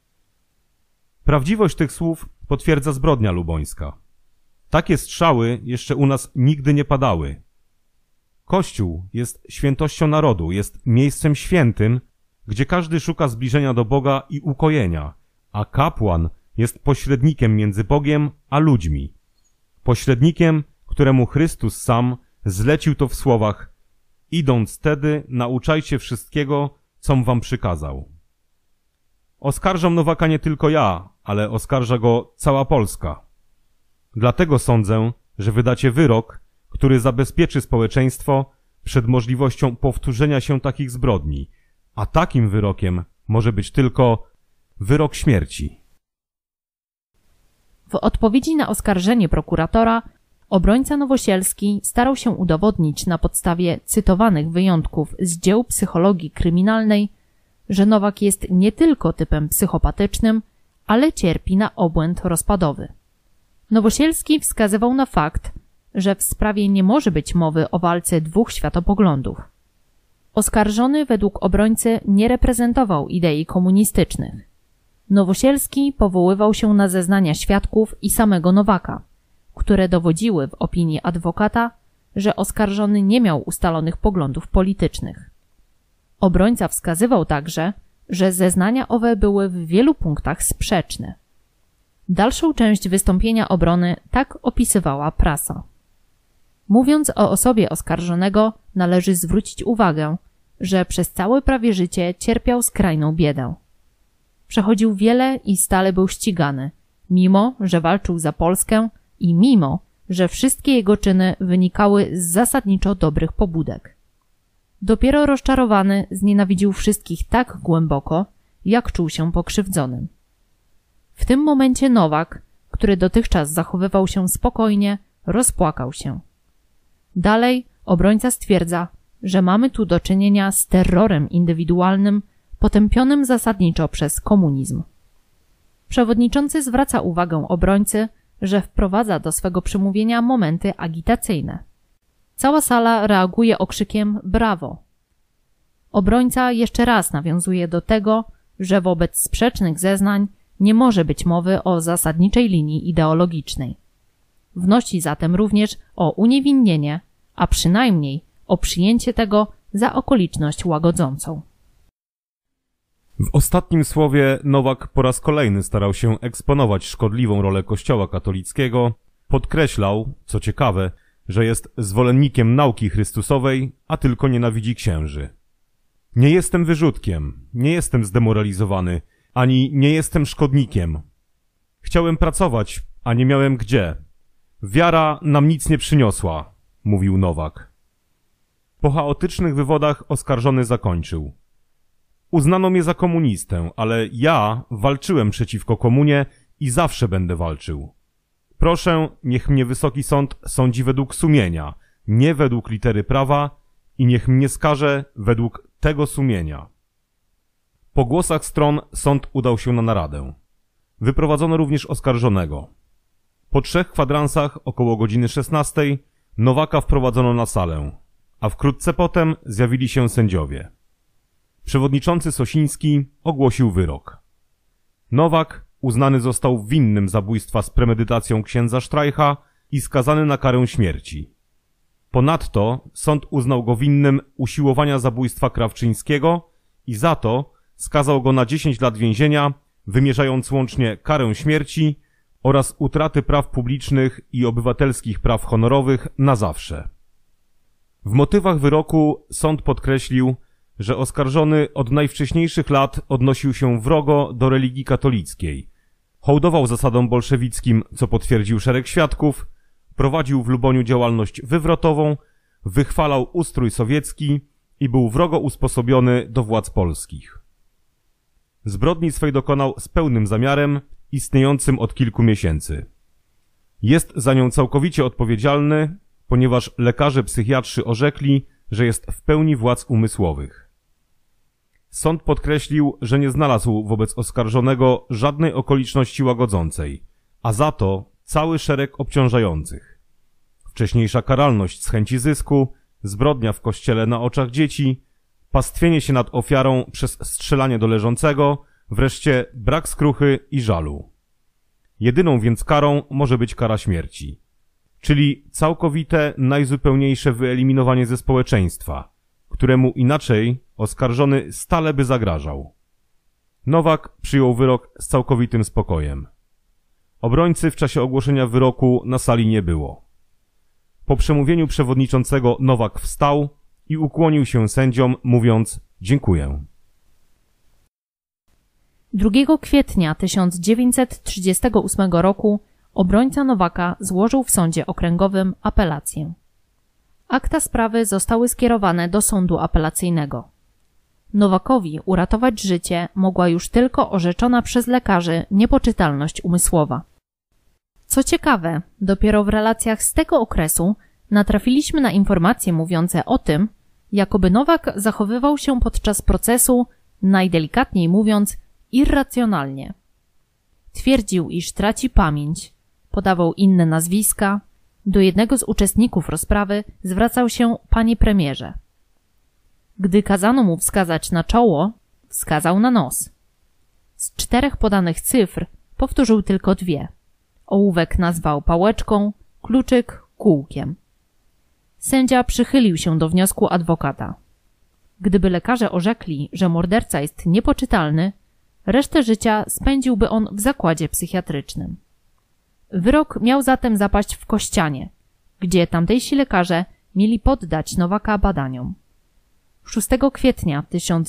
Prawdziwość tych słów potwierdza zbrodnia lubońska. Takie strzały jeszcze u nas nigdy nie padały. Kościół jest świętością narodu, jest miejscem świętym, gdzie każdy szuka zbliżenia do Boga i ukojenia, a kapłan jest pośrednikiem między Bogiem a ludźmi. Pośrednikiem, któremu Chrystus sam zlecił to w słowach Idąc tedy, nauczajcie wszystkiego, com wam przykazał. Oskarżam Nowaka nie tylko ja, ale oskarża go cała Polska. Dlatego sądzę, że wydacie wyrok, który zabezpieczy społeczeństwo przed możliwością powtórzenia się takich zbrodni, a takim wyrokiem może być tylko wyrok śmierci. W odpowiedzi na oskarżenie prokuratora, obrońca Nowosielski starał się udowodnić na podstawie cytowanych wyjątków z dzieł psychologii kryminalnej, że Nowak jest nie tylko typem psychopatycznym, ale cierpi na obłęd rozpadowy. Nowosielski wskazywał na fakt, że w sprawie nie może być mowy o walce dwóch światopoglądów. Oskarżony według obrońcy nie reprezentował idei komunistycznych. Nowosielski powoływał się na zeznania świadków i samego Nowaka, które dowodziły w opinii adwokata, że oskarżony nie miał ustalonych poglądów politycznych. Obrońca wskazywał także, że zeznania owe były w wielu punktach sprzeczne. Dalszą część wystąpienia obrony tak opisywała prasa. Mówiąc o osobie oskarżonego, należy zwrócić uwagę, że przez całe prawie życie cierpiał skrajną biedę. Przechodził wiele i stale był ścigany, mimo że walczył za Polskę i mimo że wszystkie jego czyny wynikały z zasadniczo dobrych pobudek. Dopiero rozczarowany znienawidził wszystkich tak głęboko, jak czuł się pokrzywdzonym. W tym momencie Nowak, który dotychczas zachowywał się spokojnie, rozpłakał się. Dalej obrońca stwierdza, że mamy tu do czynienia z terrorem indywidualnym potępionym zasadniczo przez komunizm. Przewodniczący zwraca uwagę obrońcy, że wprowadza do swego przemówienia momenty agitacyjne. Cała sala reaguje okrzykiem brawo. Obrońca jeszcze raz nawiązuje do tego, że wobec sprzecznych zeznań nie może być mowy o zasadniczej linii ideologicznej. Wnosi zatem również o uniewinnienie, a przynajmniej o przyjęcie tego za okoliczność łagodzącą. W ostatnim słowie Nowak po raz kolejny starał się eksponować szkodliwą rolę Kościoła katolickiego, podkreślał, co ciekawe, że jest zwolennikiem nauki chrystusowej, a tylko nienawidzi księży. Nie jestem wyrzutkiem, nie jestem zdemoralizowany, ani nie jestem szkodnikiem. Chciałem pracować, a nie miałem gdzie. Wiara nam nic nie przyniosła, mówił Nowak. Po chaotycznych wywodach oskarżony zakończył. Uznano mnie za komunistę, ale ja walczyłem przeciwko komunie i zawsze będę walczył. Proszę, niech mnie Wysoki Sąd sądzi według sumienia, nie według litery prawa i niech mnie skaże według tego sumienia. Po głosach stron sąd udał się na naradę. Wyprowadzono również oskarżonego. Po 3 kwadransach, około godziny 16, Nowaka wprowadzono na salę, a wkrótce potem zjawili się sędziowie. Przewodniczący Sosiński ogłosił wyrok. Nowak uznany został winnym zabójstwa z premedytacją księdza Streicha i skazany na karę śmierci. Ponadto sąd uznał go winnym usiłowania zabójstwa Krawczyńskiego i za to skazał go na 10 lat więzienia, wymierzając łącznie karę śmierci oraz utraty praw publicznych i obywatelskich praw honorowych na zawsze. W motywach wyroku sąd podkreślił, że oskarżony od najwcześniejszych lat odnosił się wrogo do religii katolickiej, hołdował zasadom bolszewickim, co potwierdził szereg świadków, prowadził w Luboniu działalność wywrotową, wychwalał ustrój sowiecki i był wrogo usposobiony do władz polskich. Zbrodni swej dokonał z pełnym zamiarem, istniejącym od kilku miesięcy. Jest za nią całkowicie odpowiedzialny, ponieważ lekarze psychiatrzy orzekli, że jest w pełni władz umysłowych. Sąd podkreślił, że nie znalazł wobec oskarżonego żadnej okoliczności łagodzącej, a za to cały szereg obciążających. Wcześniejsza karalność z chęci zysku, zbrodnia w kościele na oczach dzieci, pastwienie się nad ofiarą przez strzelanie do leżącego, wreszcie brak skruchy i żalu. Jedyną więc karą może być kara śmierci, czyli całkowite, najzupełniejsze wyeliminowanie ze społeczeństwa, któremu inaczej oskarżony stale by zagrażał. Nowak przyjął wyrok z całkowitym spokojem. Obrońcy w czasie ogłoszenia wyroku na sali nie było. Po przemówieniu przewodniczącego Nowak wstał, i ukłonił się sędziom, mówiąc: dziękuję. 2 kwietnia 1938 roku obrońca Nowaka złożył w sądzie okręgowym apelację. Akta sprawy zostały skierowane do sądu apelacyjnego. Nowakowi uratować życie mogła już tylko orzeczona przez lekarzy niepoczytalność umysłowa. Co ciekawe, dopiero w relacjach z tego okresu natrafiliśmy na informacje mówiące o tym, jakoby Nowak zachowywał się podczas procesu, najdelikatniej mówiąc, irracjonalnie. Twierdził, iż traci pamięć, podawał inne nazwiska, do jednego z uczestników rozprawy zwracał się: panie premierze. Gdy kazano mu wskazać na czoło, wskazał na nos. Z 4 podanych cyfr powtórzył tylko 2. Ołówek nazwał pałeczką, kluczyk kółkiem. Sędzia przychylił się do wniosku adwokata. Gdyby lekarze orzekli, że morderca jest niepoczytalny, resztę życia spędziłby on w zakładzie psychiatrycznym. Wyrok miał zatem zapaść w Kościanie, gdzie tamtejsi lekarze mieli poddać Nowaka badaniom. 6 kwietnia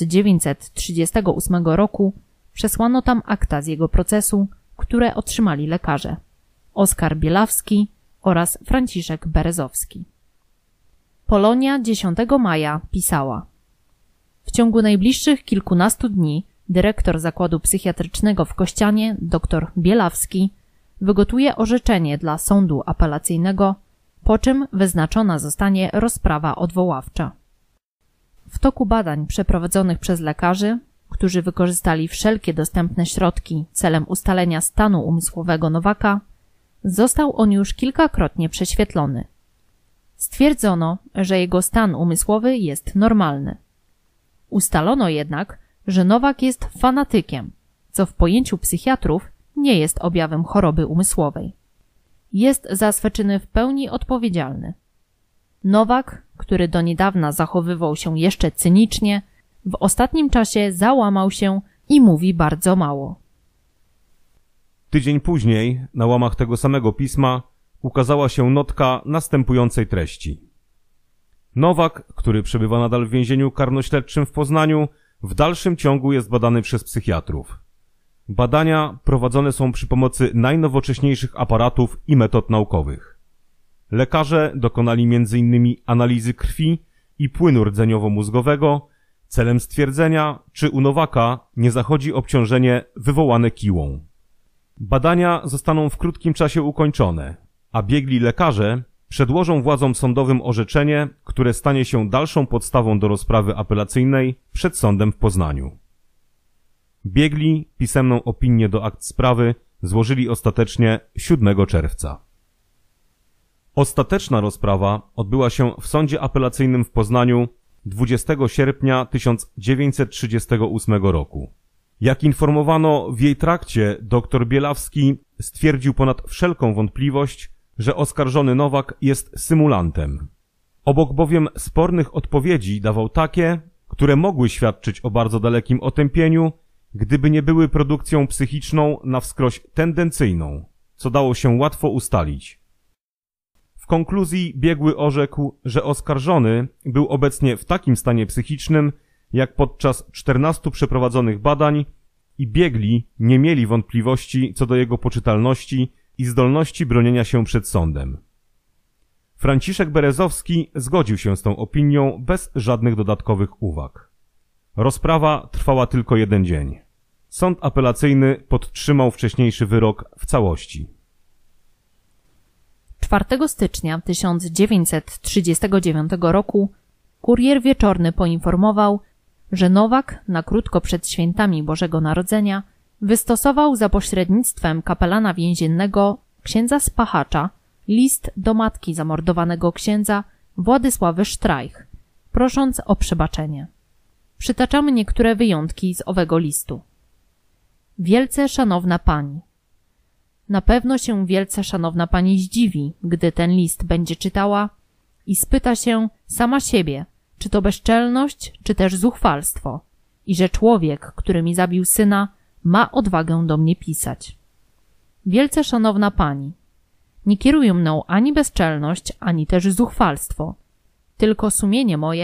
1938 roku przesłano tam akta z jego procesu, które otrzymali lekarze: Oskar Bielawski oraz Franciszek Berezowski. Polonia 10 maja pisała: w ciągu najbliższych kilkunastu dni dyrektor zakładu psychiatrycznego w Kościanie, dr Bielawski, wygotuje orzeczenie dla sądu apelacyjnego, po czym wyznaczona zostanie rozprawa odwoławcza. W toku badań przeprowadzonych przez lekarzy, którzy wykorzystali wszelkie dostępne środki celem ustalenia stanu umysłowego Nowaka, został on już kilkakrotnie prześwietlony. Stwierdzono, że jego stan umysłowy jest normalny. Ustalono jednak, że Nowak jest fanatykiem, co w pojęciu psychiatrów nie jest objawem choroby umysłowej. Jest za swe czyny w pełni odpowiedzialny. Nowak, który do niedawna zachowywał się jeszcze cynicznie, w ostatnim czasie załamał się i mówi bardzo mało. Tydzień później, na łamach tego samego pisma, ukazała się notka następującej treści. Nowak, który przebywa nadal w więzieniu karnośledczym w Poznaniu, w dalszym ciągu jest badany przez psychiatrów. Badania prowadzone są przy pomocy najnowocześniejszych aparatów i metod naukowych. Lekarze dokonali m.in. analizy krwi i płynu rdzeniowo-mózgowego celem stwierdzenia, czy u Nowaka nie zachodzi obciążenie wywołane kiłą. Badania zostaną w krótkim czasie ukończone, a biegli lekarze przedłożą władzom sądowym orzeczenie, które stanie się dalszą podstawą do rozprawy apelacyjnej przed sądem w Poznaniu. Biegli pisemną opinię do akt sprawy złożyli ostatecznie 7 czerwca. Ostateczna rozprawa odbyła się w sądzie apelacyjnym w Poznaniu 20 sierpnia 1938 roku. Jak informowano, w jej trakcie dr Bielawski stwierdził ponad wszelką wątpliwość, że oskarżony Nowak jest symulantem. Obok bowiem spornych odpowiedzi dawał takie, które mogły świadczyć o bardzo dalekim otępieniu, gdyby nie były produkcją psychiczną na wskroś tendencyjną, co dało się łatwo ustalić. W konkluzji biegły orzekł, że oskarżony był obecnie w takim stanie psychicznym, jak podczas 14 przeprowadzonych badań i biegli nie mieli wątpliwości co do jego poczytalności i zdolności bronienia się przed sądem. Franciszek Berezowski zgodził się z tą opinią bez żadnych dodatkowych uwag. Rozprawa trwała tylko 1 dzień. Sąd apelacyjny podtrzymał wcześniejszy wyrok w całości. 4 stycznia 1939 roku Kurier Wieczorny poinformował, że Nowak na krótko przed świętami Bożego Narodzenia wystosował za pośrednictwem kapelana więziennego księdza Spachacza list do matki zamordowanego księdza Władysławy Sztrajch, prosząc o przebaczenie. Przytaczamy niektóre wyjątki z owego listu. Wielce szanowna pani. Na pewno się wielce szanowna pani zdziwi, gdy ten list będzie czytała i spyta się sama siebie, czy to bezczelność, czy też zuchwalstwo i że człowiek, który mi zabił syna, ma odwagę do mnie pisać. Wielce szanowna pani, nie kieruje mną ani bezczelność, ani też zuchwalstwo, tylko sumienie moje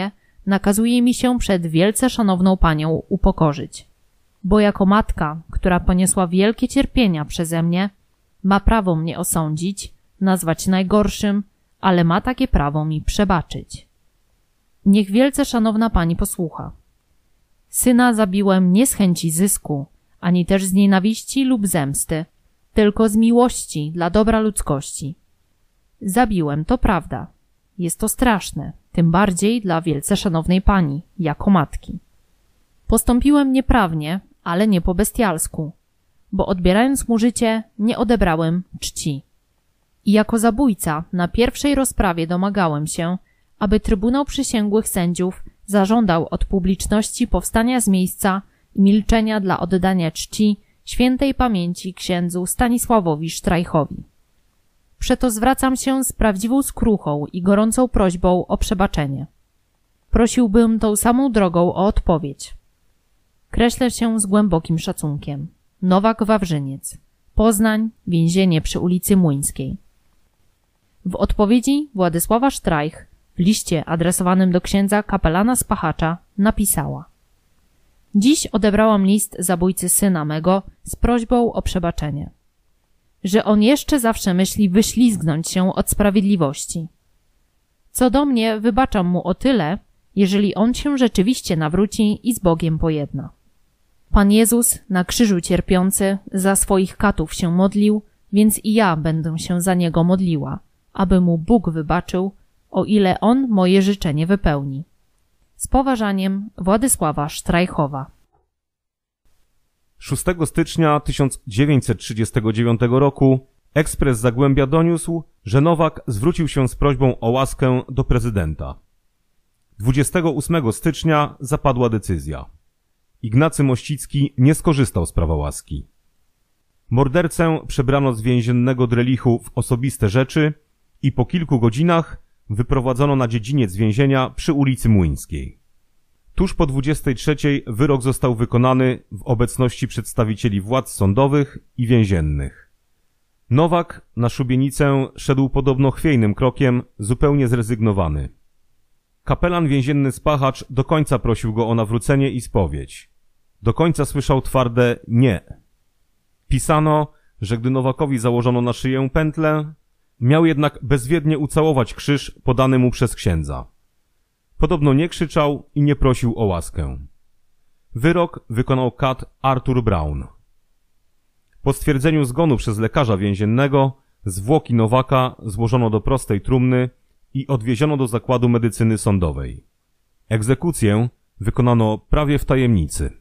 nakazuje mi się przed wielce szanowną panią upokorzyć. Bo jako matka, która poniosła wielkie cierpienia przeze mnie, ma prawo mnie osądzić, nazwać najgorszym, ale ma takie prawo mi przebaczyć. Niech wielce szanowna pani posłucha. Syna zabiłem nie z chęci zysku, ani też z nienawiści lub zemsty, tylko z miłości dla dobra ludzkości. Zabiłem, to prawda. Jest to straszne, tym bardziej dla wielce szanownej pani, jako matki. Postąpiłem nieprawnie, ale nie po bestialsku, bo odbierając mu życie, nie odebrałem czci. I jako zabójca na pierwszej rozprawie domagałem się, aby Trybunał Przysięgłych Sędziów zażądał od publiczności powstania z miejsca i milczenia dla oddania czci świętej pamięci księdzu Stanisławowi Sztrajchowi. Przeto zwracam się z prawdziwą skruchą i gorącą prośbą o przebaczenie. Prosiłbym tą samą drogą o odpowiedź. Kreślę się z głębokim szacunkiem. Nowak Wawrzyniec. Poznań, więzienie przy ulicy Młyńskiej. W odpowiedzi Władysława Sztrajch w liście adresowanym do księdza kapelana Spachacza napisała: Dziś odebrałam list zabójcy syna mego z prośbą o przebaczenie. Że on jeszcze zawsze myśli wyślizgnąć się od sprawiedliwości. Co do mnie, wybaczam mu o tyle, jeżeli on się rzeczywiście nawróci i z Bogiem pojedna. Pan Jezus na krzyżu cierpiący za swoich katów się modlił, więc i ja będę się za niego modliła, aby mu Bóg wybaczył, o ile on moje życzenie wypełni. Z poważaniem, Władysława Sztrajchowa. 6 stycznia 1939 roku Ekspres Zagłębia doniósł, że Nowak zwrócił się z prośbą o łaskę do prezydenta. 28 stycznia zapadła decyzja. Ignacy Mościcki nie skorzystał z prawa łaski. Mordercę przebrano z więziennego drelichu w osobiste rzeczy i po kilku godzinach wyprowadzono na dziedziniec więzienia przy ulicy Młyńskiej. Tuż po 23 wyrok został wykonany w obecności przedstawicieli władz sądowych i więziennych. Nowak na szubienicę szedł podobno chwiejnym krokiem, zupełnie zrezygnowany. Kapelan więzienny Spachacz do końca prosił go o nawrócenie i spowiedź. Do końca słyszał twarde nie. Pisano, że gdy Nowakowi założono na szyję pętlę, miał jednak bezwiednie ucałować krzyż podany mu przez księdza. Podobno nie krzyczał i nie prosił o łaskę. Wyrok wykonał kat Arthur Brown. Po stwierdzeniu zgonu przez lekarza więziennego zwłoki Nowaka złożono do prostej trumny i odwieziono do zakładu medycyny sądowej. Egzekucję wykonano prawie w tajemnicy.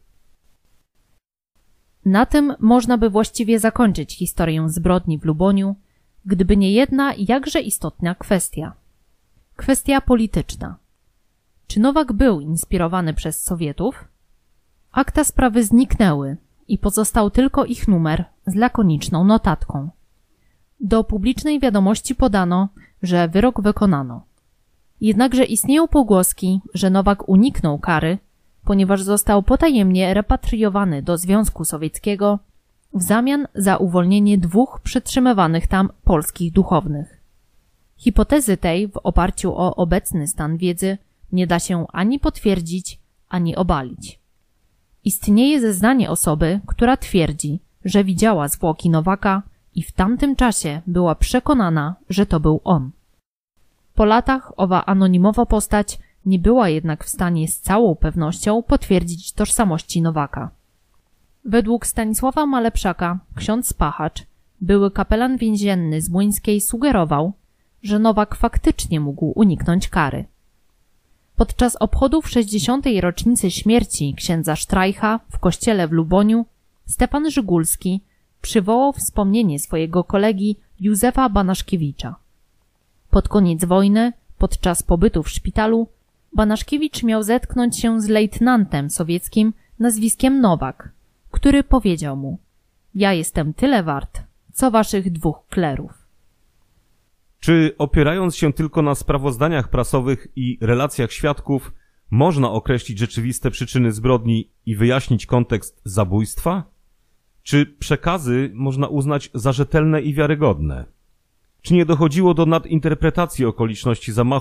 Na tym można by właściwie zakończyć historię zbrodni w Luboniu, gdyby nie jedna jakże istotna kwestia. Kwestia polityczna. Czy Nowak był inspirowany przez Sowietów? Akta sprawy zniknęły i pozostał tylko ich numer z lakoniczną notatką. Do publicznej wiadomości podano, że wyrok wykonano. Jednakże istnieją pogłoski, że Nowak uniknął kary, ponieważ został potajemnie repatriowany do Związku Sowieckiego w zamian za uwolnienie 2 przetrzymywanych tam polskich duchownych. Hipotezy tej w oparciu o obecny stan wiedzy nie da się ani potwierdzić, ani obalić. Istnieje zeznanie osoby, która twierdzi, że widziała zwłoki Nowaka i w tamtym czasie była przekonana, że to był on. Po latach owa anonimowa postać nie była jednak w stanie z całą pewnością potwierdzić tożsamości Nowaka. Według Stanisława Malepszaka ksiądz Spachacz, były kapelan więzienny z Młyńskiej, sugerował, że Nowak faktycznie mógł uniknąć kary. Podczas obchodów 60. rocznicy śmierci księdza Sztrajcha w kościele w Luboniu Stefan Żygulski przywołał wspomnienie swojego kolegi Józefa Banaszkiewicza. Pod koniec wojny, podczas pobytu w szpitalu, Banaszkiewicz miał zetknąć się z lejtnantem sowieckim nazwiskiem Nowak, który powiedział mu: ja jestem tyle wart, co waszych 2 klerów. Czy opierając się tylko na sprawozdaniach prasowych i relacjach świadków, można określić rzeczywiste przyczyny zbrodni i wyjaśnić kontekst zabójstwa? Czy przekazy można uznać za rzetelne i wiarygodne? Czy nie dochodziło do nadinterpretacji okoliczności zamachu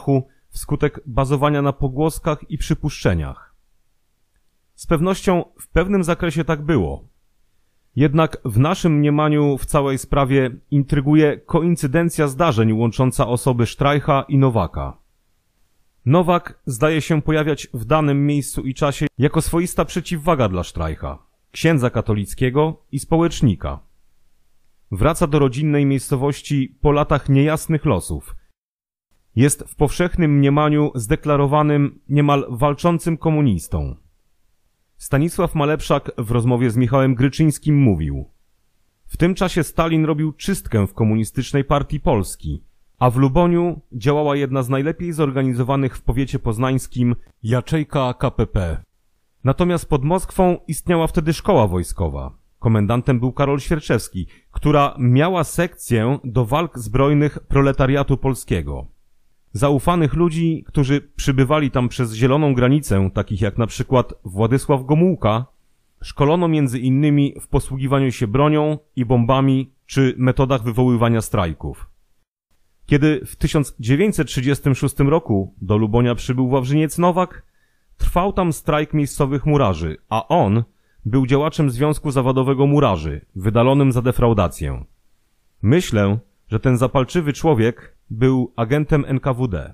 wskutek bazowania na pogłoskach i przypuszczeniach. Z pewnością w pewnym zakresie tak było. Jednak w naszym mniemaniu w całej sprawie intryguje koincydencja zdarzeń łącząca osoby Streicha i Nowaka. Nowak zdaje się pojawiać w danym miejscu i czasie jako swoista przeciwwaga dla Streicha, księdza katolickiego i społecznika. Wraca do rodzinnej miejscowości po latach niejasnych losów. Jest w powszechnym mniemaniu zdeklarowanym, niemal walczącym komunistą. Stanisław Malepszak w rozmowie z Michałem Gryczyńskim mówił: w tym czasie Stalin robił czystkę w Komunistycznej Partii Polski, a w Luboniu działała jedna z najlepiej zorganizowanych w powiecie poznańskim jaczejka KPP. Natomiast pod Moskwą istniała wtedy szkoła wojskowa. Komendantem był Karol Świerczewski, która miała sekcję do walk zbrojnych proletariatu polskiego. Zaufanych ludzi, którzy przybywali tam przez zieloną granicę, takich jak na przykład Władysław Gomułka, szkolono między innymi w posługiwaniu się bronią i bombami czy metodach wywoływania strajków. Kiedy w 1936 roku do Lubonia przybył Wawrzyniec Nowak, trwał tam strajk miejscowych murarzy, a on był działaczem Związku Zawodowego Murarzy, wydalonym za defraudację. Myślę, że ten zapalczywy człowiek był agentem NKWD.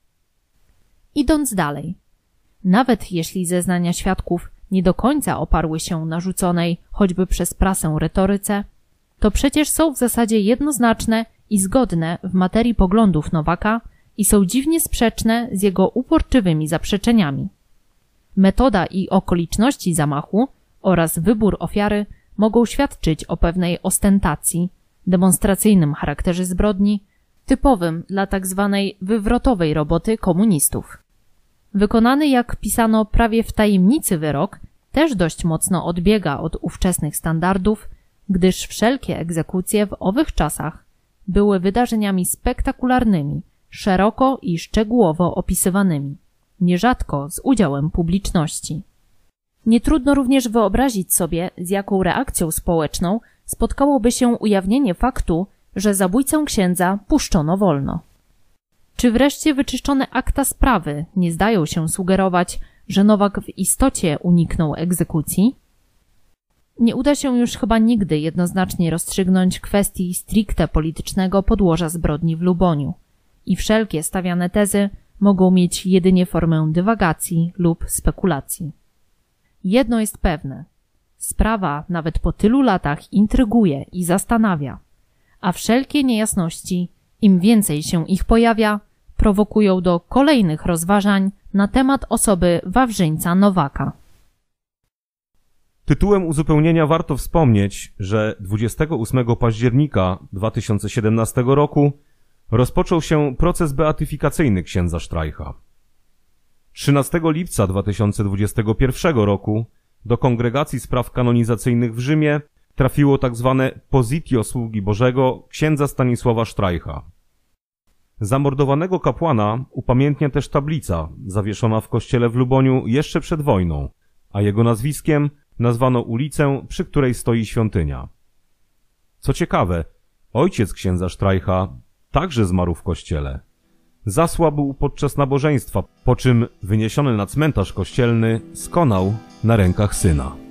Idąc dalej. Nawet jeśli zeznania świadków nie do końca oparły się na rzuconej, choćby przez prasę retoryce, to przecież są w zasadzie jednoznaczne i zgodne w materii poglądów Nowaka i są dziwnie sprzeczne z jego uporczywymi zaprzeczeniami. Metoda i okoliczności zamachu oraz wybór ofiary mogą świadczyć o pewnej ostentacji, demonstracyjnym charakterze zbrodni, typowym dla tzw. wywrotowej roboty komunistów. Wykonany, jak pisano, prawie w tajemnicy wyrok też dość mocno odbiega od ówczesnych standardów, gdyż wszelkie egzekucje w owych czasach były wydarzeniami spektakularnymi, szeroko i szczegółowo opisywanymi, nierzadko z udziałem publiczności. Nie trudno również wyobrazić sobie, z jaką reakcją społeczną spotkałoby się ujawnienie faktu, że zabójcę księdza puszczono wolno. Czy wreszcie wyczyszczone akta sprawy nie zdają się sugerować, że Nowak w istocie uniknął egzekucji? Nie uda się już chyba nigdy jednoznacznie rozstrzygnąć kwestii stricte politycznego podłoża zbrodni w Luboniu i wszelkie stawiane tezy mogą mieć jedynie formę dywagacji lub spekulacji. Jedno jest pewne. Sprawa nawet po tylu latach intryguje i zastanawia, a wszelkie niejasności, im więcej się ich pojawia, prowokują do kolejnych rozważań na temat osoby Wawrzyńca Nowaka. Tytułem uzupełnienia warto wspomnieć, że 28 października 2017 roku rozpoczął się proces beatyfikacyjny księdza Streicha. 13 lipca 2021 roku do Kongregacji Spraw Kanonizacyjnych w Rzymie trafiło tzw. positio sługi Bożego księdza Stanisława Streicha. Zamordowanego kapłana upamiętnia też tablica zawieszona w kościele w Luboniu jeszcze przed wojną, a jego nazwiskiem nazwano ulicę, przy której stoi świątynia. Co ciekawe, ojciec księdza Streicha także zmarł w kościele. Zasłabł podczas nabożeństwa, po czym wyniesiony na cmentarz kościelny skonał na rękach syna.